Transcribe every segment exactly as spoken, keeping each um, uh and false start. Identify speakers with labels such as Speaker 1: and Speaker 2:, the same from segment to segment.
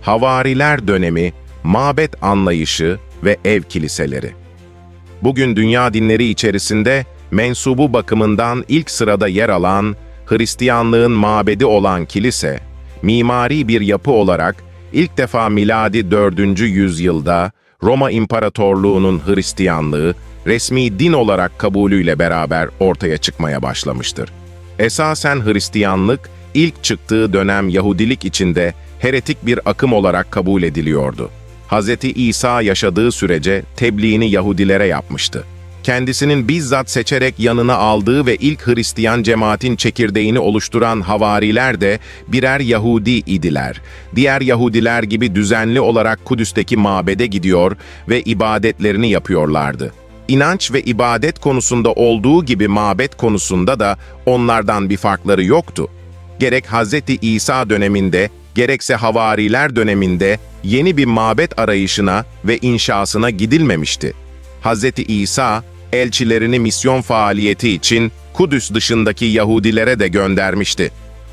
Speaker 1: Havariler dönemi, mabet anlayışı ve ev kiliseleri. Bugün dünya dinleri içerisinde mensubu bakımından ilk sırada yer alan, Hristiyanlığın mabedi olan kilise, mimari bir yapı olarak ilk defa miladi dördüncü yüzyılda Roma İmparatorluğu'nun Hristiyanlığı, resmi din olarak kabulüyle beraber ortaya çıkmaya başlamıştır. Esasen Hristiyanlık, ilk çıktığı dönem Yahudilik içinde heretik bir akım olarak kabul ediliyordu. Hazreti İsa yaşadığı sürece tebliğini Yahudilere yapmıştı. Kendisinin bizzat seçerek yanına aldığı ve ilk Hristiyan cemaatin çekirdeğini oluşturan havariler de birer Yahudi idiler. Diğer Yahudiler gibi düzenli olarak Kudüs'teki mabede gidiyor ve ibadetlerini yapıyorlardı. İnanç ve ibadet konusunda olduğu gibi mabet konusunda da onlardan bir farkları yoktu. Gerek Hazreti İsa döneminde, gerekse havariler döneminde yeni bir mabet arayışına ve inşasına gidilmemişti. Hazreti İsa, elçilerini misyon faaliyeti için Kudüs dışındaki Yahudilere de göndermişti.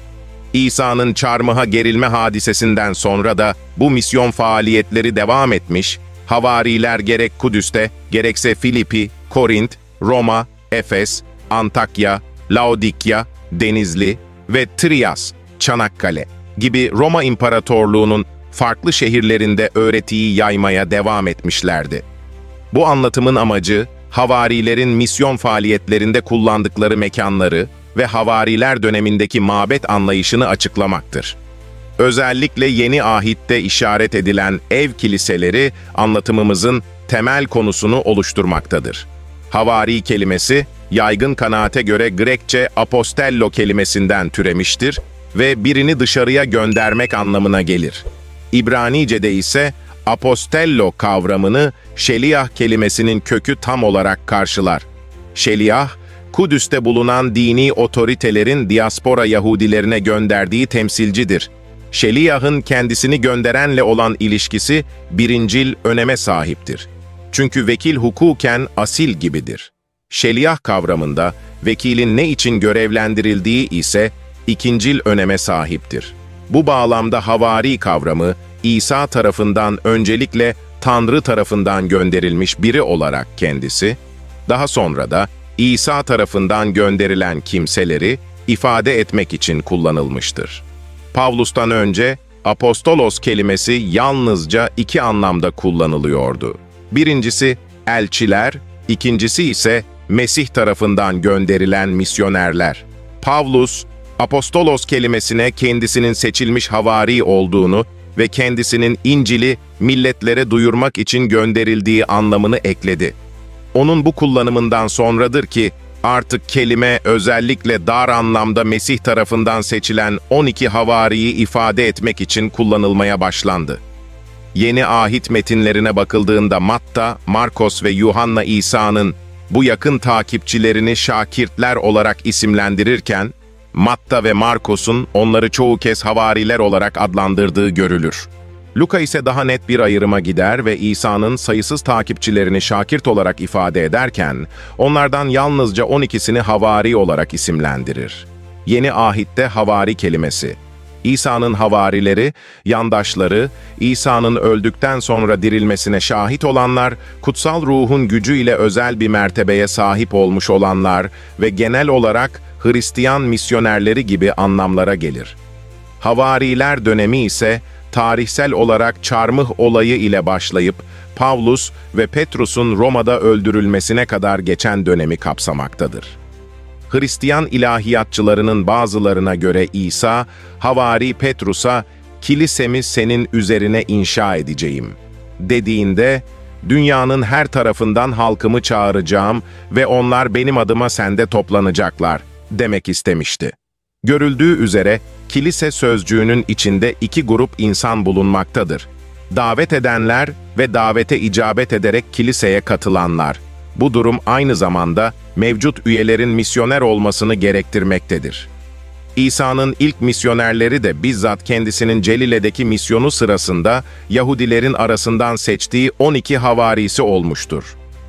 Speaker 1: İsa'nın çarmıha gerilme hadisesinden sonra da bu misyon faaliyetleri devam etmiş, havariler gerek Kudüs'te, gerekse Filipi, Korint, Roma, Efes, Antakya, Laodikya, Denizli ve Triyas, Çanakkale gibi Roma İmparatorluğu'nun farklı şehirlerinde öğretiyi yaymaya devam etmişlerdi. Bu anlatımın amacı, havarilerin misyon faaliyetlerinde kullandıkları mekanları ve havariler dönemindeki mabet anlayışını açıklamaktır. Özellikle Yeni Ahit'te işaret edilen ev kiliseleri anlatımımızın temel konusunu oluşturmaktadır. Havari kelimesi, yaygın kanaate göre Grekçe apostello kelimesinden türemiştir ve birini dışarıya göndermek anlamına gelir. İbranice'de ise apostello kavramını şeliah kelimesinin kökü tam olarak karşılar. Şeliah, Kudüs'te bulunan dini otoritelerin diaspora Yahudilerine gönderdiği temsilcidir. Şeliah'ın kendisini gönderenle olan ilişkisi birincil öneme sahiptir. Çünkü vekil hukuken asil gibidir. Şeliah kavramında vekilin ne için görevlendirildiği ise ikincil öneme sahiptir. Bu bağlamda havari kavramı, İsa tarafından öncelikle Tanrı tarafından gönderilmiş biri olarak kendisi, daha sonra da İsa tarafından gönderilen kimseleri ifade etmek için kullanılmıştır. Pavlus'tan önce apostolos kelimesi yalnızca iki anlamda kullanılıyordu. Birincisi elçiler, ikincisi ise Mesih tarafından gönderilen misyonerler. Pavlus, apostolos kelimesine kendisinin seçilmiş havari olduğunu ve kendisinin İncil'i milletlere duyurmak için gönderildiği anlamını ekledi. Onun bu kullanımından sonradır ki artık kelime özellikle dar anlamda Mesih tarafından seçilen on iki havariyi ifade etmek için kullanılmaya başlandı. Yeni ahit metinlerine bakıldığında Matta, Markos ve Yuhanna İsa'nın bu yakın takipçilerini şakirtler olarak isimlendirirken, Matta ve Markos'un onları çoğu kez havariler olarak adlandırdığı görülür. Luka ise daha net bir ayrıma gider ve İsa'nın sayısız takipçilerini şakirt olarak ifade ederken, onlardan yalnızca on ikisini havari olarak isimlendirir. Yeni Ahit'te havari kelimesi, İsa'nın havarileri, yandaşları, İsa'nın öldükten sonra dirilmesine şahit olanlar, kutsal ruhun gücüyle özel bir mertebeye sahip olmuş olanlar ve genel olarak Hristiyan misyonerleri gibi anlamlara gelir. Havariler dönemi ise tarihsel olarak çarmıh olayı ile başlayıp Pavlus ve Petrus'un Roma'da öldürülmesine kadar geçen dönemi kapsamaktadır. Hristiyan ilahiyatçılarının bazılarına göre İsa, havari Petrus'a "Kilisemi senin üzerine inşa edeceğim" dediğinde, "Dünyanın her tarafından halkımı çağıracağım ve onlar benim adıma sende toplanacaklar" demek istemişti. Görüldüğü üzere, kilise sözcüğünün içinde iki grup insan bulunmaktadır. Davet edenler ve davete icabet ederek kiliseye katılanlar. Bu durum aynı zamanda mevcut üyelerin misyoner olmasını gerektirmektedir. İsa'nın ilk misyonerleri de bizzat kendisinin Celile'deki misyonu sırasında Yahudilerin arasından seçtiği on iki havarisi olmuştur.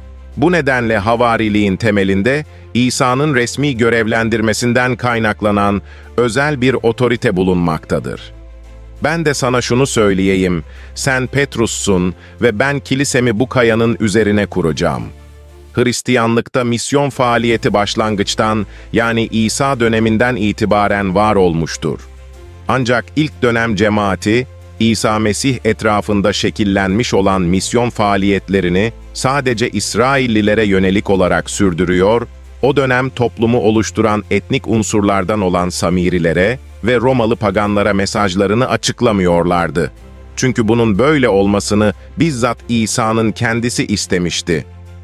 Speaker 1: Bu nedenle havariliğin temelinde İsa'nın resmi görevlendirmesinden kaynaklanan özel bir otorite bulunmaktadır. Ben de sana şunu söyleyeyim, sen Petrus'sun ve ben kilisemi bu kayanın üzerine kuracağım. Hristiyanlıkta misyon faaliyeti başlangıçtan, yani İsa döneminden itibaren var olmuştur. Ancak ilk dönem cemaati, İsa Mesih etrafında şekillenmiş olan misyon faaliyetlerini sadece İsraillilere yönelik olarak sürdürüyor, o dönem toplumu oluşturan etnik unsurlardan olan Samirilere ve Romalı paganlara mesajlarını açıklamıyorlardı. Çünkü bunun böyle olmasını bizzat İsa'nın kendisi istemişti.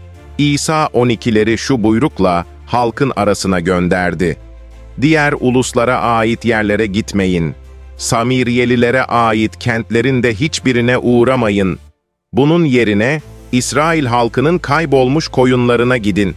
Speaker 1: İsa on ikileri şu buyrukla halkın arasına gönderdi. Diğer uluslara ait yerlere gitmeyin. Samiriyelilere ait kentlerin de hiçbirine uğramayın. Bunun yerine İsrail halkının kaybolmuş koyunlarına gidin.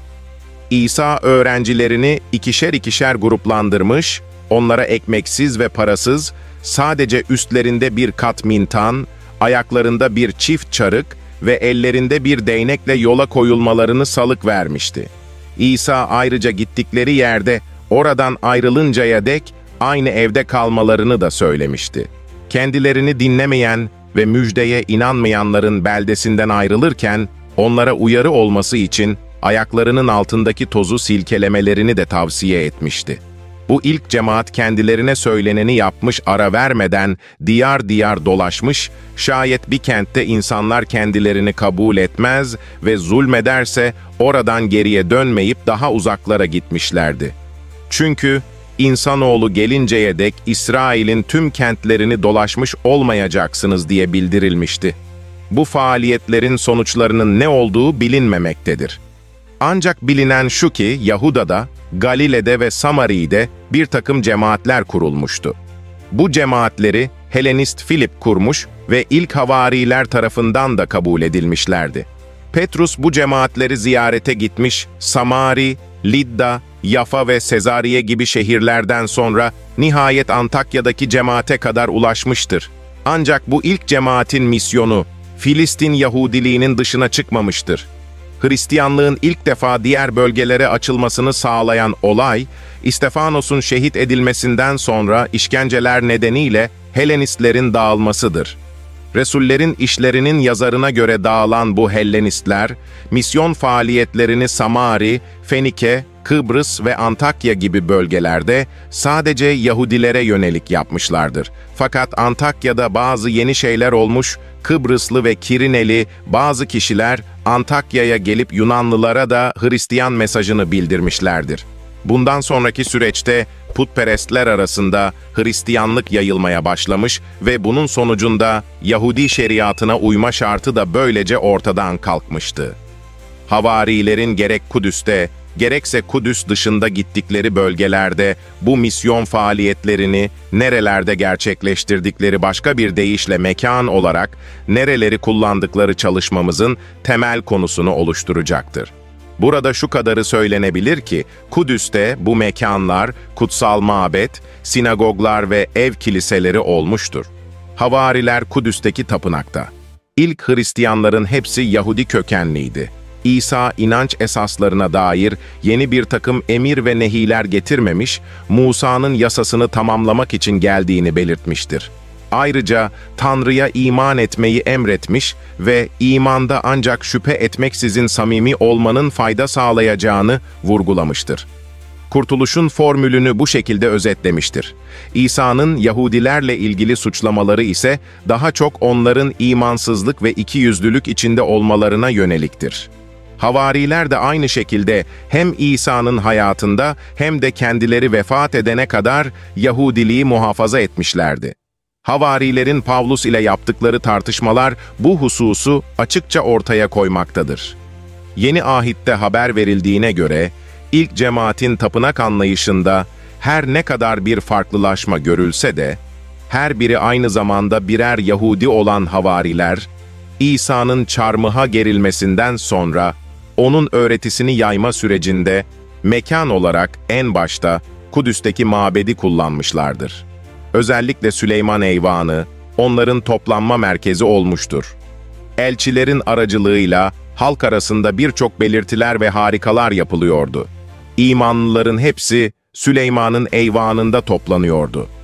Speaker 1: İsa öğrencilerini ikişer ikişer gruplandırmış, onlara ekmeksiz ve parasız, sadece üstlerinde bir kat mintan, ayaklarında bir çift çarık ve ellerinde bir değnekle yola koyulmalarını salık vermişti. İsa ayrıca gittikleri yerde, oradan ayrılıncaya dek aynı evde kalmalarını da söylemişti. Kendilerini dinlemeyen ve müjdeye inanmayanların beldesinden ayrılırken, onlara uyarı olması için ayaklarının altındaki tozu silkelemelerini de tavsiye etmişti. Bu ilk cemaat kendilerine söyleneni yapmış, ara vermeden diyar diyar dolaşmış, şayet bir kentte insanlar kendilerini kabul etmez ve zulmederse oradan geriye dönmeyip daha uzaklara gitmişlerdi. Çünkü insanoğlu gelinceye dek İsrail'in tüm kentlerini dolaşmış olmayacaksınız diye bildirilmişti. Bu faaliyetlerin sonuçlarının ne olduğu bilinmemektedir. Ancak bilinen şu ki Yahuda'da, Galile'de ve Samari'de bir takım cemaatler kurulmuştu. Bu cemaatleri Helenist Filip kurmuş ve ilk havariler tarafından da kabul edilmişlerdi. Petrus bu cemaatleri ziyarete gitmiş, Samari, Lidda, Yafa ve Sezariye gibi şehirlerden sonra nihayet Antakya'daki cemaate kadar ulaşmıştır. Ancak bu ilk cemaatin misyonu, Filistin Yahudiliğinin dışına çıkmamıştır. Hristiyanlığın ilk defa diğer bölgelere açılmasını sağlayan olay, İstefanos'un şehit edilmesinden sonra işkenceler nedeniyle Helenistlerin dağılmasıdır. Resullerin işlerinin yazarına göre dağılan bu Hellenistler, misyon faaliyetlerini Samari, Fenike, Kıbrıs ve Antakya gibi bölgelerde sadece Yahudilere yönelik yapmışlardır. Fakat Antakya'da bazı yeni şeyler olmuş, Kıbrıslı ve Kirineli bazı kişiler Antakya'ya gelip Yunanlılara da Hristiyan mesajını bildirmişlerdir. Bundan sonraki süreçte putperestler arasında Hristiyanlık yayılmaya başlamış ve bunun sonucunda Yahudi şeriatına uyma şartı da böylece ortadan kalkmıştı. Havarilerin gerek Kudüs'te, gerekse Kudüs dışında gittikleri bölgelerde bu misyon faaliyetlerini nerelerde gerçekleştirdikleri, başka bir deyişle mekan olarak nereleri kullandıkları çalışmamızın temel konusunu oluşturacaktır. Burada şu kadarı söylenebilir ki, Kudüs'te bu mekanlar, kutsal mabet, sinagoglar ve ev kiliseleri olmuştur. Havariler Kudüs'teki tapınakta. İlk Hristiyanların hepsi Yahudi kökenliydi. İsa inanç esaslarına dair yeni bir takım emir ve nehiler getirmemiş, Musa'nın yasasını tamamlamak için geldiğini belirtmiştir. Ayrıca Tanrı'ya iman etmeyi emretmiş ve imanda ancak şüphe etmeksizin samimi olmanın fayda sağlayacağını vurgulamıştır. Kurtuluşun formülünü bu şekilde özetlemiştir. İsa'nın Yahudilerle ilgili suçlamaları ise daha çok onların imansızlık ve ikiyüzlülük içinde olmalarına yöneliktir. Havariler de aynı şekilde hem İsa'nın hayatında hem de kendileri vefat edene kadar Yahudiliği muhafaza etmişlerdi. Havarilerin Pavlus ile yaptıkları tartışmalar bu hususu açıkça ortaya koymaktadır. Yeni ahitte haber verildiğine göre, ilk cemaatin tapınak anlayışında her ne kadar bir farklılaşma görülse de, her biri aynı zamanda birer Yahudi olan havariler, İsa'nın çarmıha gerilmesinden sonra, onun öğretisini yayma sürecinde, mekan olarak en başta Kudüs'teki mabedi kullanmışlardır. Özellikle Süleyman Eyvanı, onların toplanma merkezi olmuştur. Elçilerin aracılığıyla halk arasında birçok belirtiler ve harikalar yapılıyordu. İmanlıların hepsi Süleyman'ın eyvanında toplanıyordu.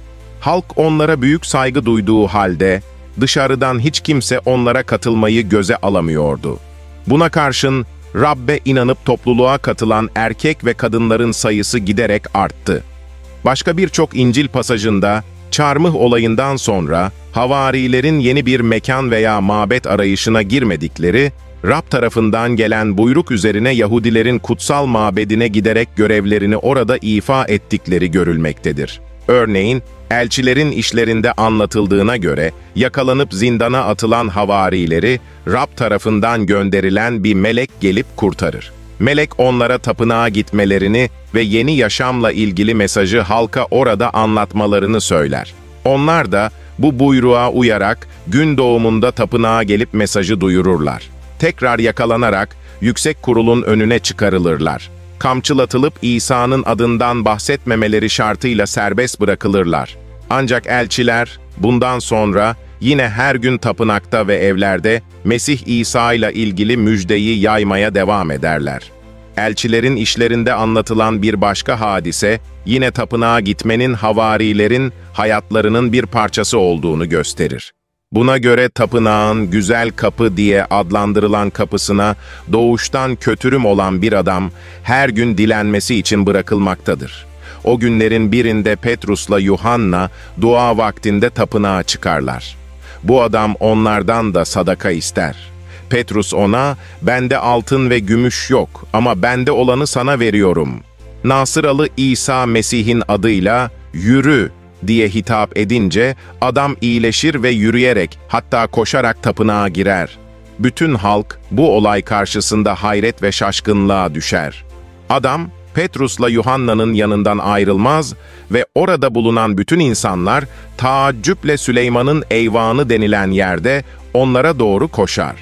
Speaker 1: Halk onlara büyük saygı duyduğu halde, dışarıdan hiç kimse onlara katılmayı göze alamıyordu. Buna karşın, Rab'be inanıp topluluğa katılan erkek ve kadınların sayısı giderek arttı. Başka birçok İncil pasajında, çarmıh olayından sonra, havarilerin yeni bir mekan veya mabet arayışına girmedikleri, Rab tarafından gelen buyruk üzerine Yahudilerin kutsal mabedine giderek görevlerini orada ifa ettikleri görülmektedir. Örneğin, elçilerin işlerinde anlatıldığına göre, yakalanıp zindana atılan havarileri, Rab tarafından gönderilen bir melek gelip kurtarır. Melek onlara tapınağa gitmelerini ve yeni yaşamla ilgili mesajı halka orada anlatmalarını söyler. Onlar da bu buyruğa uyarak gün doğumunda tapınağa gelip mesajı duyururlar. Tekrar yakalanarak yüksek kurulun önüne çıkarılırlar. Kamçılatılıp İsa'nın adından bahsetmemeleri şartıyla serbest bırakılırlar. Ancak elçiler bundan sonra yine her gün tapınakta ve evlerde Mesih İsa ile ilgili müjdeyi yaymaya devam ederler. Elçilerin işlerinde anlatılan bir başka hadise, yine tapınağa gitmenin havarilerin hayatlarının bir parçası olduğunu gösterir. Buna göre tapınağın güzel kapı diye adlandırılan kapısına doğuştan kötürüm olan bir adam her gün dilenmesi için bırakılmaktadır. O günlerin birinde Petrus'la Yuhanna dua vaktinde tapınağa çıkarlar. Bu adam onlardan da sadaka ister. Petrus ona, "Bende altın ve gümüş yok ama bende olanı sana veriyorum. Nasıralı İsa Mesih'in adıyla yürü," diye hitap edince adam iyileşir ve yürüyerek, hatta koşarak tapınağa girer. Bütün halk bu olay karşısında hayret ve şaşkınlığa düşer. Adam, Petrus'la Yuhanna'nın yanından ayrılmaz ve orada bulunan bütün insanlar taaccüple Süleyman'ın eyvanı denilen yerde onlara doğru koşar.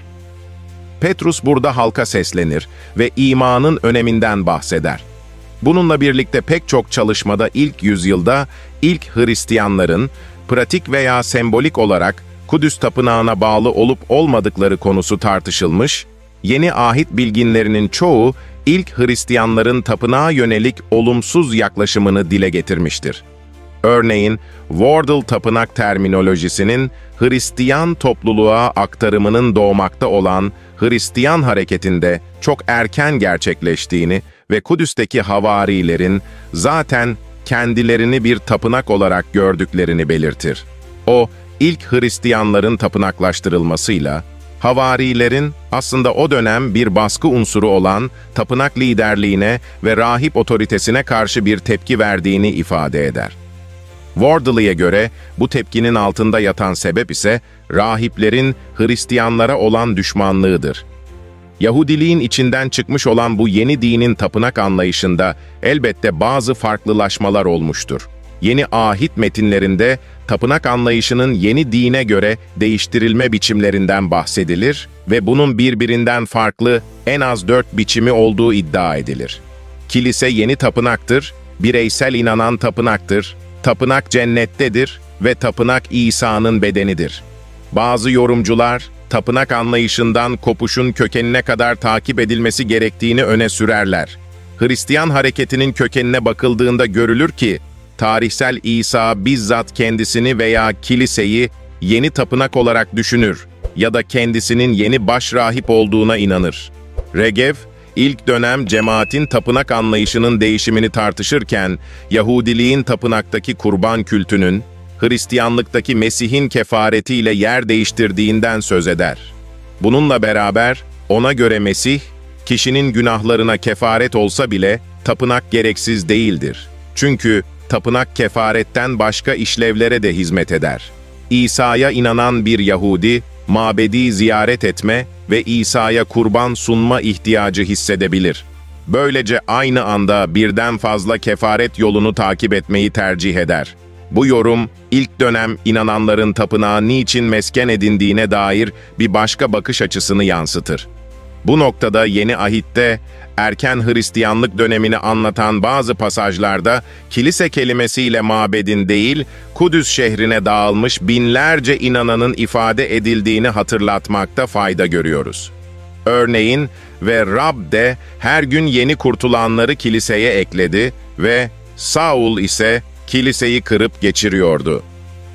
Speaker 1: Petrus burada halka seslenir ve imanın öneminden bahseder. Bununla birlikte pek çok çalışmada ilk yüzyılda ilk Hristiyanların pratik veya sembolik olarak Kudüs Tapınağı'na bağlı olup olmadıkları konusu tartışılmış, yeni ahit bilginlerinin çoğu ilk Hristiyanların tapınağa yönelik olumsuz yaklaşımını dile getirmiştir. Örneğin, Wardle tapınak terminolojisinin Hristiyan topluluğa aktarımının doğmakta olan Hristiyan hareketinde çok erken gerçekleştiğini ve Kudüs'teki havarilerin zaten kendilerini bir tapınak olarak gördüklerini belirtir. O, ilk Hristiyanların tapınaklaştırılmasıyla, havarilerin aslında o dönem bir baskı unsuru olan tapınak liderliğine ve rahip otoritesine karşı bir tepki verdiğini ifade eder. Wardle'ya göre bu tepkinin altında yatan sebep ise rahiplerin Hristiyanlara olan düşmanlığıdır. Yahudiliğin içinden çıkmış olan bu yeni dinin tapınak anlayışında elbette bazı farklılaşmalar olmuştur. Yeni ahit metinlerinde tapınak anlayışının yeni dine göre değiştirilme biçimlerinden bahsedilir ve bunun birbirinden farklı en az dört biçimi olduğu iddia edilir. Kilise yeni tapınaktır, bireysel inanan tapınaktır, tapınak cennettedir ve tapınak İsa'nın bedenidir. Bazı yorumcular, tapınak anlayışından kopuşun kökenine kadar takip edilmesi gerektiğini öne sürerler. Hristiyan hareketinin kökenine bakıldığında görülür ki, tarihsel İsa bizzat kendisini veya kiliseyi yeni tapınak olarak düşünür ya da kendisinin yeni başrahip olduğuna inanır. Regev, ilk dönem cemaatin tapınak anlayışının değişimini tartışırken, Yahudiliğin tapınaktaki kurban kültünün, Hristiyanlıktaki Mesih'in kefaretiyle yer değiştirdiğinden söz eder. Bununla beraber, ona göre Mesih, kişinin günahlarına kefaret olsa bile tapınak gereksiz değildir. Çünkü tapınak kefaretten başka işlevlere de hizmet eder. İsa'ya inanan bir Yahudi, mabedi ziyaret etme ve İsa'ya kurban sunma ihtiyacı hissedebilir. Böylece aynı anda birden fazla kefaret yolunu takip etmeyi tercih eder. Bu yorum, ilk dönem inananların tapınağa niçin mesken edindiğine dair bir başka bakış açısını yansıtır. Bu noktada Yeni Ahit'te, erken Hristiyanlık dönemini anlatan bazı pasajlarda, kilise kelimesiyle mabedin değil, Kudüs şehrine dağılmış binlerce inananın ifade edildiğini hatırlatmakta fayda görüyoruz. Örneğin, ve Rab de her gün yeni kurtulanları kiliseye ekledi ve Saul ise kiliseyi kırıp geçiriyordu.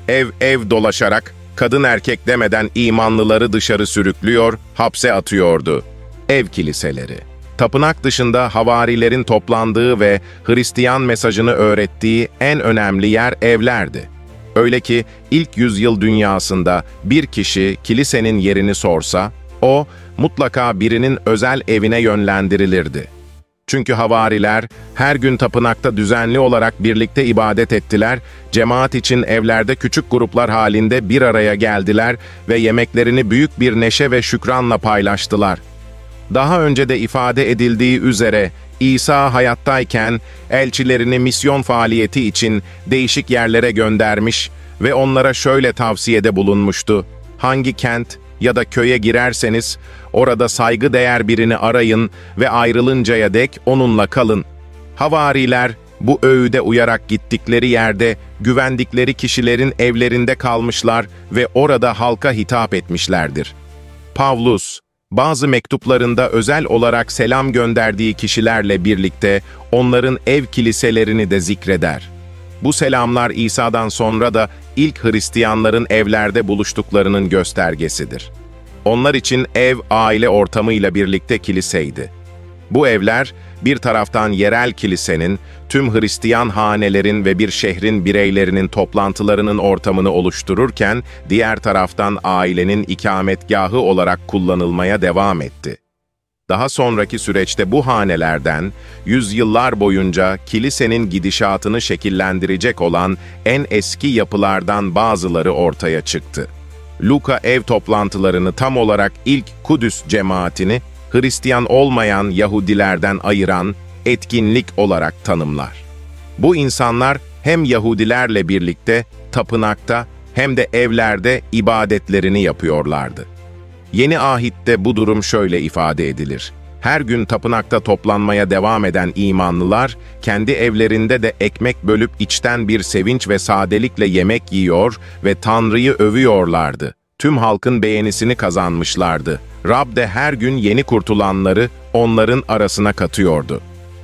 Speaker 1: Ev ev dolaşarak kadın erkek demeden imanlıları dışarı sürüklüyor, hapse atıyordu. Ev kiliseleri. Tapınak dışında havarilerin toplandığı ve Hristiyan mesajını öğrettiği en önemli yer evlerdi. Öyle ki ilk yüzyıl dünyasında bir kişi kilisenin yerini sorsa, o mutlaka birinin özel evine yönlendirilirdi. Çünkü havariler her gün tapınakta düzenli olarak birlikte ibadet ettiler, cemaat için evlerde küçük gruplar halinde bir araya geldiler ve yemeklerini büyük bir neşe ve şükranla paylaştılar. Daha önce de ifade edildiği üzere İsa hayattayken elçilerini misyon faaliyeti için değişik yerlere göndermiş ve onlara şöyle tavsiyede bulunmuştu: hangi kent ya da köye girerseniz orada saygıdeğer birini arayın ve ayrılıncaya dek onunla kalın. Havariler bu öğüde uyarak gittikleri yerde güvendikleri kişilerin evlerinde kalmışlar ve orada halka hitap etmişlerdir. Pavlus, bazı mektuplarında özel olarak selam gönderdiği kişilerle birlikte onların ev kiliselerini de zikreder. Bu selamlar İsa'dan sonra da ilk Hristiyanların evlerde buluştuklarının göstergesidir. Onlar için ev, aile ortamıyla birlikte kiliseydi. Bu evler, bir taraftan yerel kilisenin, tüm Hristiyan hanelerin ve bir şehrin bireylerinin toplantılarının ortamını oluştururken, diğer taraftan ailenin ikametgahı olarak kullanılmaya devam etti. Daha sonraki süreçte bu hanelerden, yüzyıllar boyunca kilisenin gidişatını şekillendirecek olan en eski yapılardan bazıları ortaya çıktı. Luka ev toplantılarını tam olarak ilk Kudüs cemaatini, Hristiyan olmayan Yahudilerden ayıran etkinlik olarak tanımlar. Bu insanlar hem Yahudilerle birlikte tapınakta hem de evlerde ibadetlerini yapıyorlardı. Yeni ahitte bu durum şöyle ifade edilir: her gün tapınakta toplanmaya devam eden imanlılar, kendi evlerinde de ekmek bölüp içten bir sevinç ve sadelikle yemek yiyor ve Tanrı'yı övüyorlardı. Tüm halkın beğenisini kazanmışlardı. Rab de her gün yeni kurtulanları onların arasına katıyordu.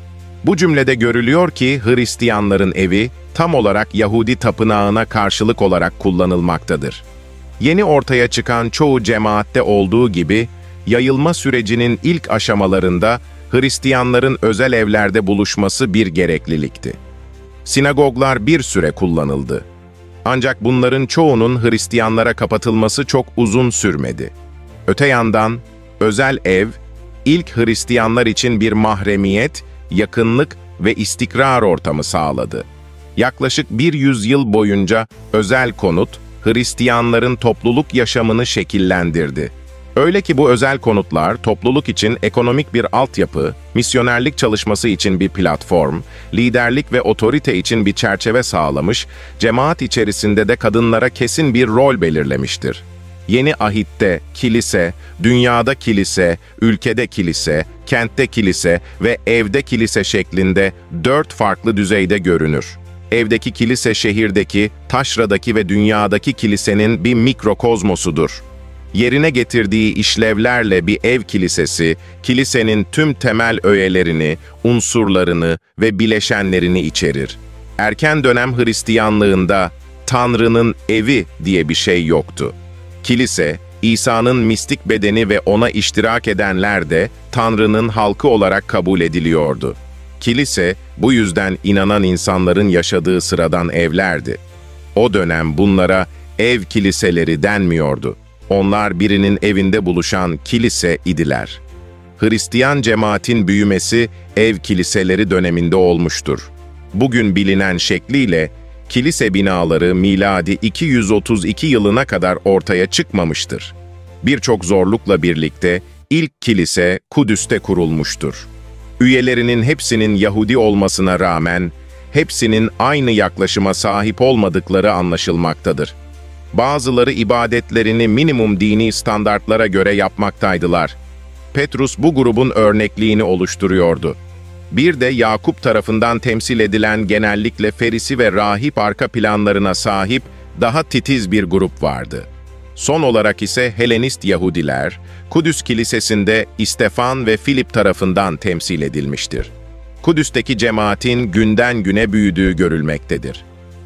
Speaker 1: Bu cümlede görülüyor ki Hristiyanların evi tam olarak Yahudi tapınağına karşılık olarak kullanılmaktadır. Yeni ortaya çıkan çoğu cemaatte olduğu gibi, yayılma sürecinin ilk aşamalarında Hristiyanların özel evlerde buluşması bir gereklilikti. Sinagoglar bir süre kullanıldı. Ancak bunların çoğunun Hristiyanlara kapatılması çok uzun sürmedi. Öte yandan, özel ev, ilk Hristiyanlar için bir mahremiyet, yakınlık ve istikrar ortamı sağladı. Yaklaşık bir yüzyıl boyunca özel konut, Hristiyanların topluluk yaşamını şekillendirdi. Öyle ki bu özel konutlar topluluk için ekonomik bir altyapı, misyonerlik çalışması için bir platform, liderlik ve otorite için bir çerçeve sağlamış, cemaat içerisinde de kadınlara kesin bir rol belirlemiştir. Yeni ahitte kilise, dünyada kilise, ülkede kilise, kentte kilise ve evde kilise şeklinde dört farklı düzeyde görünür. Evdeki kilise şehirdeki, taşradaki ve dünyadaki kilisenin bir mikrokozmosudur. Yerine getirdiği işlevlerle bir ev kilisesi, kilisenin tüm temel öğelerini, unsurlarını ve bileşenlerini içerir. Erken dönem Hristiyanlığında Tanrı'nın evi diye bir şey yoktu. Kilise, İsa'nın mistik bedeni ve ona iştirak edenler de Tanrı'nın halkı olarak kabul ediliyordu. Kilise, bu yüzden inanan insanların yaşadığı sıradan evlerdi. O dönem bunlara ev kiliseleri denmiyordu. Onlar birinin evinde buluşan kilise idiler. Hristiyan cemaatin büyümesi ev kiliseleri döneminde olmuştur. Bugün bilinen şekliyle kilise binaları miladi iki yüz otuz iki yılına kadar ortaya çıkmamıştır. Birçok zorlukla birlikte ilk kilise Kudüs'te kurulmuştur. Üyelerinin hepsinin Yahudi olmasına rağmen hepsinin aynı yaklaşıma sahip olmadıkları anlaşılmaktadır. Bazıları ibadetlerini minimum dini standartlara göre yapmaktaydılar. Petrus bu grubun örnekliğini oluşturuyordu. Bir de Yakup tarafından temsil edilen genellikle Ferisi ve rahip arka planlarına sahip daha titiz bir grup vardı. Son olarak ise Helenist Yahudiler, Kudüs Kilisesi'nde İstefan ve Filip tarafından temsil edilmiştir. Kudüs'teki cemaatin günden güne büyüdüğü görülmektedir.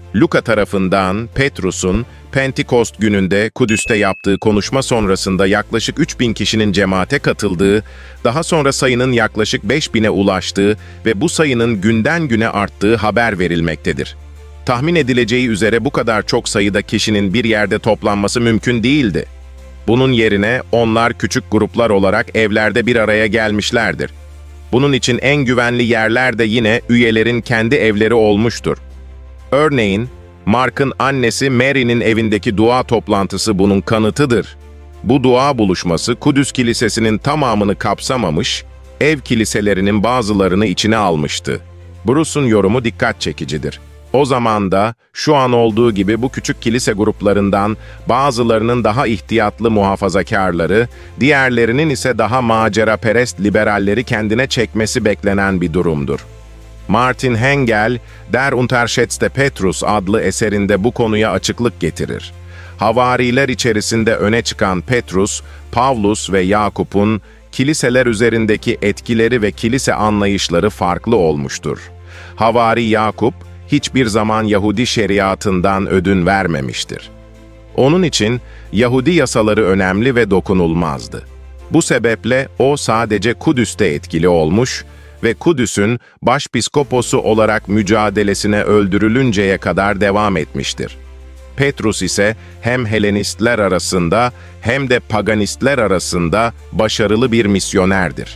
Speaker 1: Luka tarafından Petrus'un Pentekost gününde Kudüs'te yaptığı konuşma sonrasında yaklaşık üç bin kişinin cemaate katıldığı, daha sonra sayının yaklaşık beş bine ulaştığı ve bu sayının günden güne arttığı haber verilmektedir. Tahmin edileceği üzere bu kadar çok sayıda kişinin bir yerde toplanması mümkün değildi. Bunun yerine onlar küçük gruplar olarak evlerde bir araya gelmişlerdir. Bunun için en güvenli yerler de yine üyelerin kendi evleri olmuştur. Örneğin, Mark'ın annesi Mary'nin evindeki dua toplantısı bunun kanıtıdır. Bu dua buluşması Kudüs Kilisesi'nin tamamını kapsamamış, ev kiliselerinin bazılarını içine almıştı. Bruce'un yorumu dikkat çekicidir. O zaman da şu an olduğu gibi bu küçük kilise gruplarından bazılarının daha ihtiyatlı muhafazakarları, diğerlerinin ise daha maceraperest liberalleri kendine çekmesi beklenen bir durumdur. Martin Hengel, Der Unterschätzte Petrus adlı eserinde bu konuya açıklık getirir. Havariler içerisinde öne çıkan Petrus, Pavlus ve Yakup'un kiliseler üzerindeki etkileri ve kilise anlayışları farklı olmuştur. Havari Yakup, hiçbir zaman Yahudi şeriatından ödün vermemiştir. Onun için Yahudi yasaları önemli ve dokunulmazdı. Bu sebeple o sadece Kudüs'te etkili olmuş ve Kudüs'ün başpiskoposu olarak mücadelesine öldürülünceye kadar devam etmiştir. Petrus ise hem Helenistler arasında hem de paganistler arasında başarılı bir misyonerdir.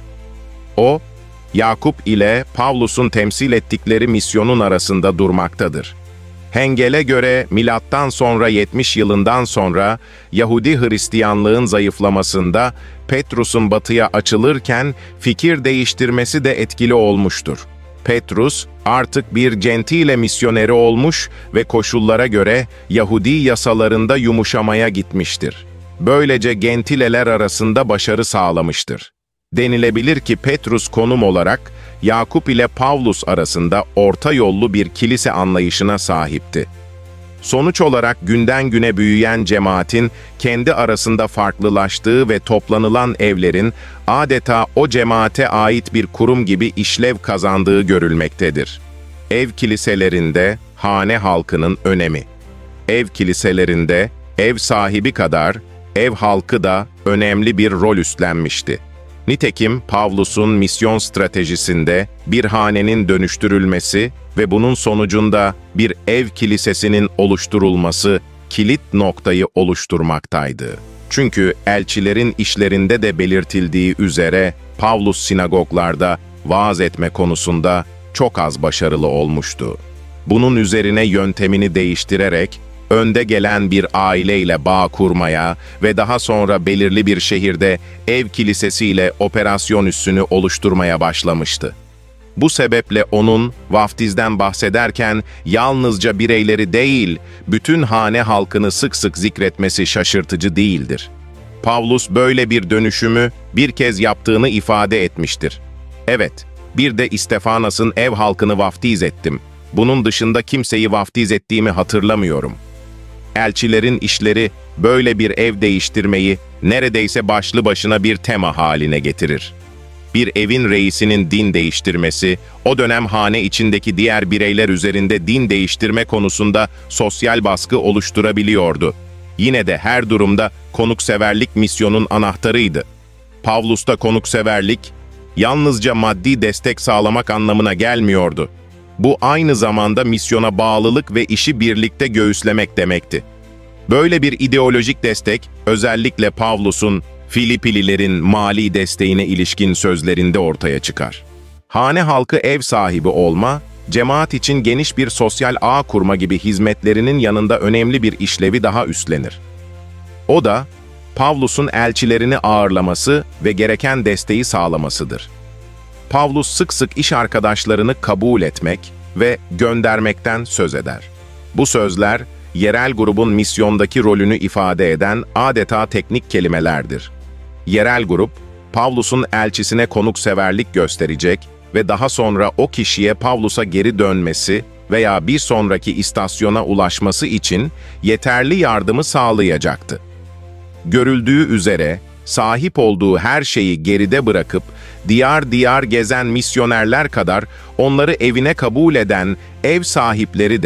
Speaker 1: O, Yakup ile Pavlus'un temsil ettikleri misyonun arasında durmaktadır. Hengel'e göre milattan sonra yetmiş yılından sonra Yahudi Hristiyanlığın zayıflamasında Petrus'un batıya açılırken fikir değiştirmesi de etkili olmuştur. Petrus artık bir gentile misyoneri olmuş ve koşullara göre Yahudi yasalarında yumuşamaya gitmiştir. Böylece gentileler arasında başarı sağlamıştır. Denilebilir ki Petrus konum olarak Yakup ile Pavlus arasında orta yollu bir kilise anlayışına sahipti. Sonuç olarak günden güne büyüyen cemaatin kendi arasında farklılaştığı ve toplanılan evlerin adeta o cemaate ait bir kurum gibi işlev kazandığı görülmektedir. Ev kiliselerinde hane halkının önemi. Ev kiliselerinde ev sahibi kadar ev halkı da önemli bir rol üstlenmişti. Nitekim Pavlus'un misyon stratejisinde bir hanenin dönüştürülmesi ve bunun sonucunda bir ev kilisesinin oluşturulması kilit noktayı oluşturmaktaydı. Çünkü elçilerin işlerinde de belirtildiği üzere Pavlus sinagoglarda vaaz etme konusunda çok az başarılı olmuştu. Bunun üzerine yöntemini değiştirerek önde gelen bir aileyle bağ kurmaya ve daha sonra belirli bir şehirde ev kilisesiyle operasyon üssünü oluşturmaya başlamıştı. Bu sebeple onun vaftizden bahsederken yalnızca bireyleri değil, bütün hane halkını sık sık zikretmesi şaşırtıcı değildir. Pavlus böyle bir dönüşümü bir kez yaptığını ifade etmiştir. Evet, bir de İstefanas'ın ev halkını vaftiz ettim. Bunun dışında kimseyi vaftiz ettiğimi hatırlamıyorum. Elçilerin işleri böyle bir ev değiştirmeyi neredeyse başlı başına bir tema haline getirir. Bir evin reisinin din değiştirmesi, o dönem hane içindeki diğer bireyler üzerinde din değiştirme konusunda sosyal baskı oluşturabiliyordu. Yine de her durumda konukseverlik misyonun anahtarıydı. Pavlus'ta konukseverlik, yalnızca maddi destek sağlamak anlamına gelmiyordu. Bu aynı zamanda misyona bağlılık ve işi birlikte göğüslemek demekti. Böyle bir ideolojik destek, özellikle Pavlus'un Filipililerin mali desteğine ilişkin sözlerinde ortaya çıkar. Hane halkı ev sahibi olma, cemaat için geniş bir sosyal ağ kurma gibi hizmetlerinin yanında önemli bir işlevi daha üstlenir. O da, Pavlus'un elçilerini ağırlaması ve gereken desteği sağlamasıdır. Pavlus sık sık iş arkadaşlarını kabul etmek ve göndermekten söz eder. Bu sözler, yerel grubun misyondaki rolünü ifade eden adeta teknik kelimelerdir. Yerel grup, Pavlus'un elçisine konukseverlik gösterecek ve daha sonra o kişiye Pavlus'a geri dönmesi veya bir sonraki istasyona ulaşması için yeterli yardımı sağlayacaktı. Görüldüğü üzere, sahip olduğu her şeyi geride bırakıp, diyar diyar gezen misyonerler kadar onları evine kabul eden ev sahipleri de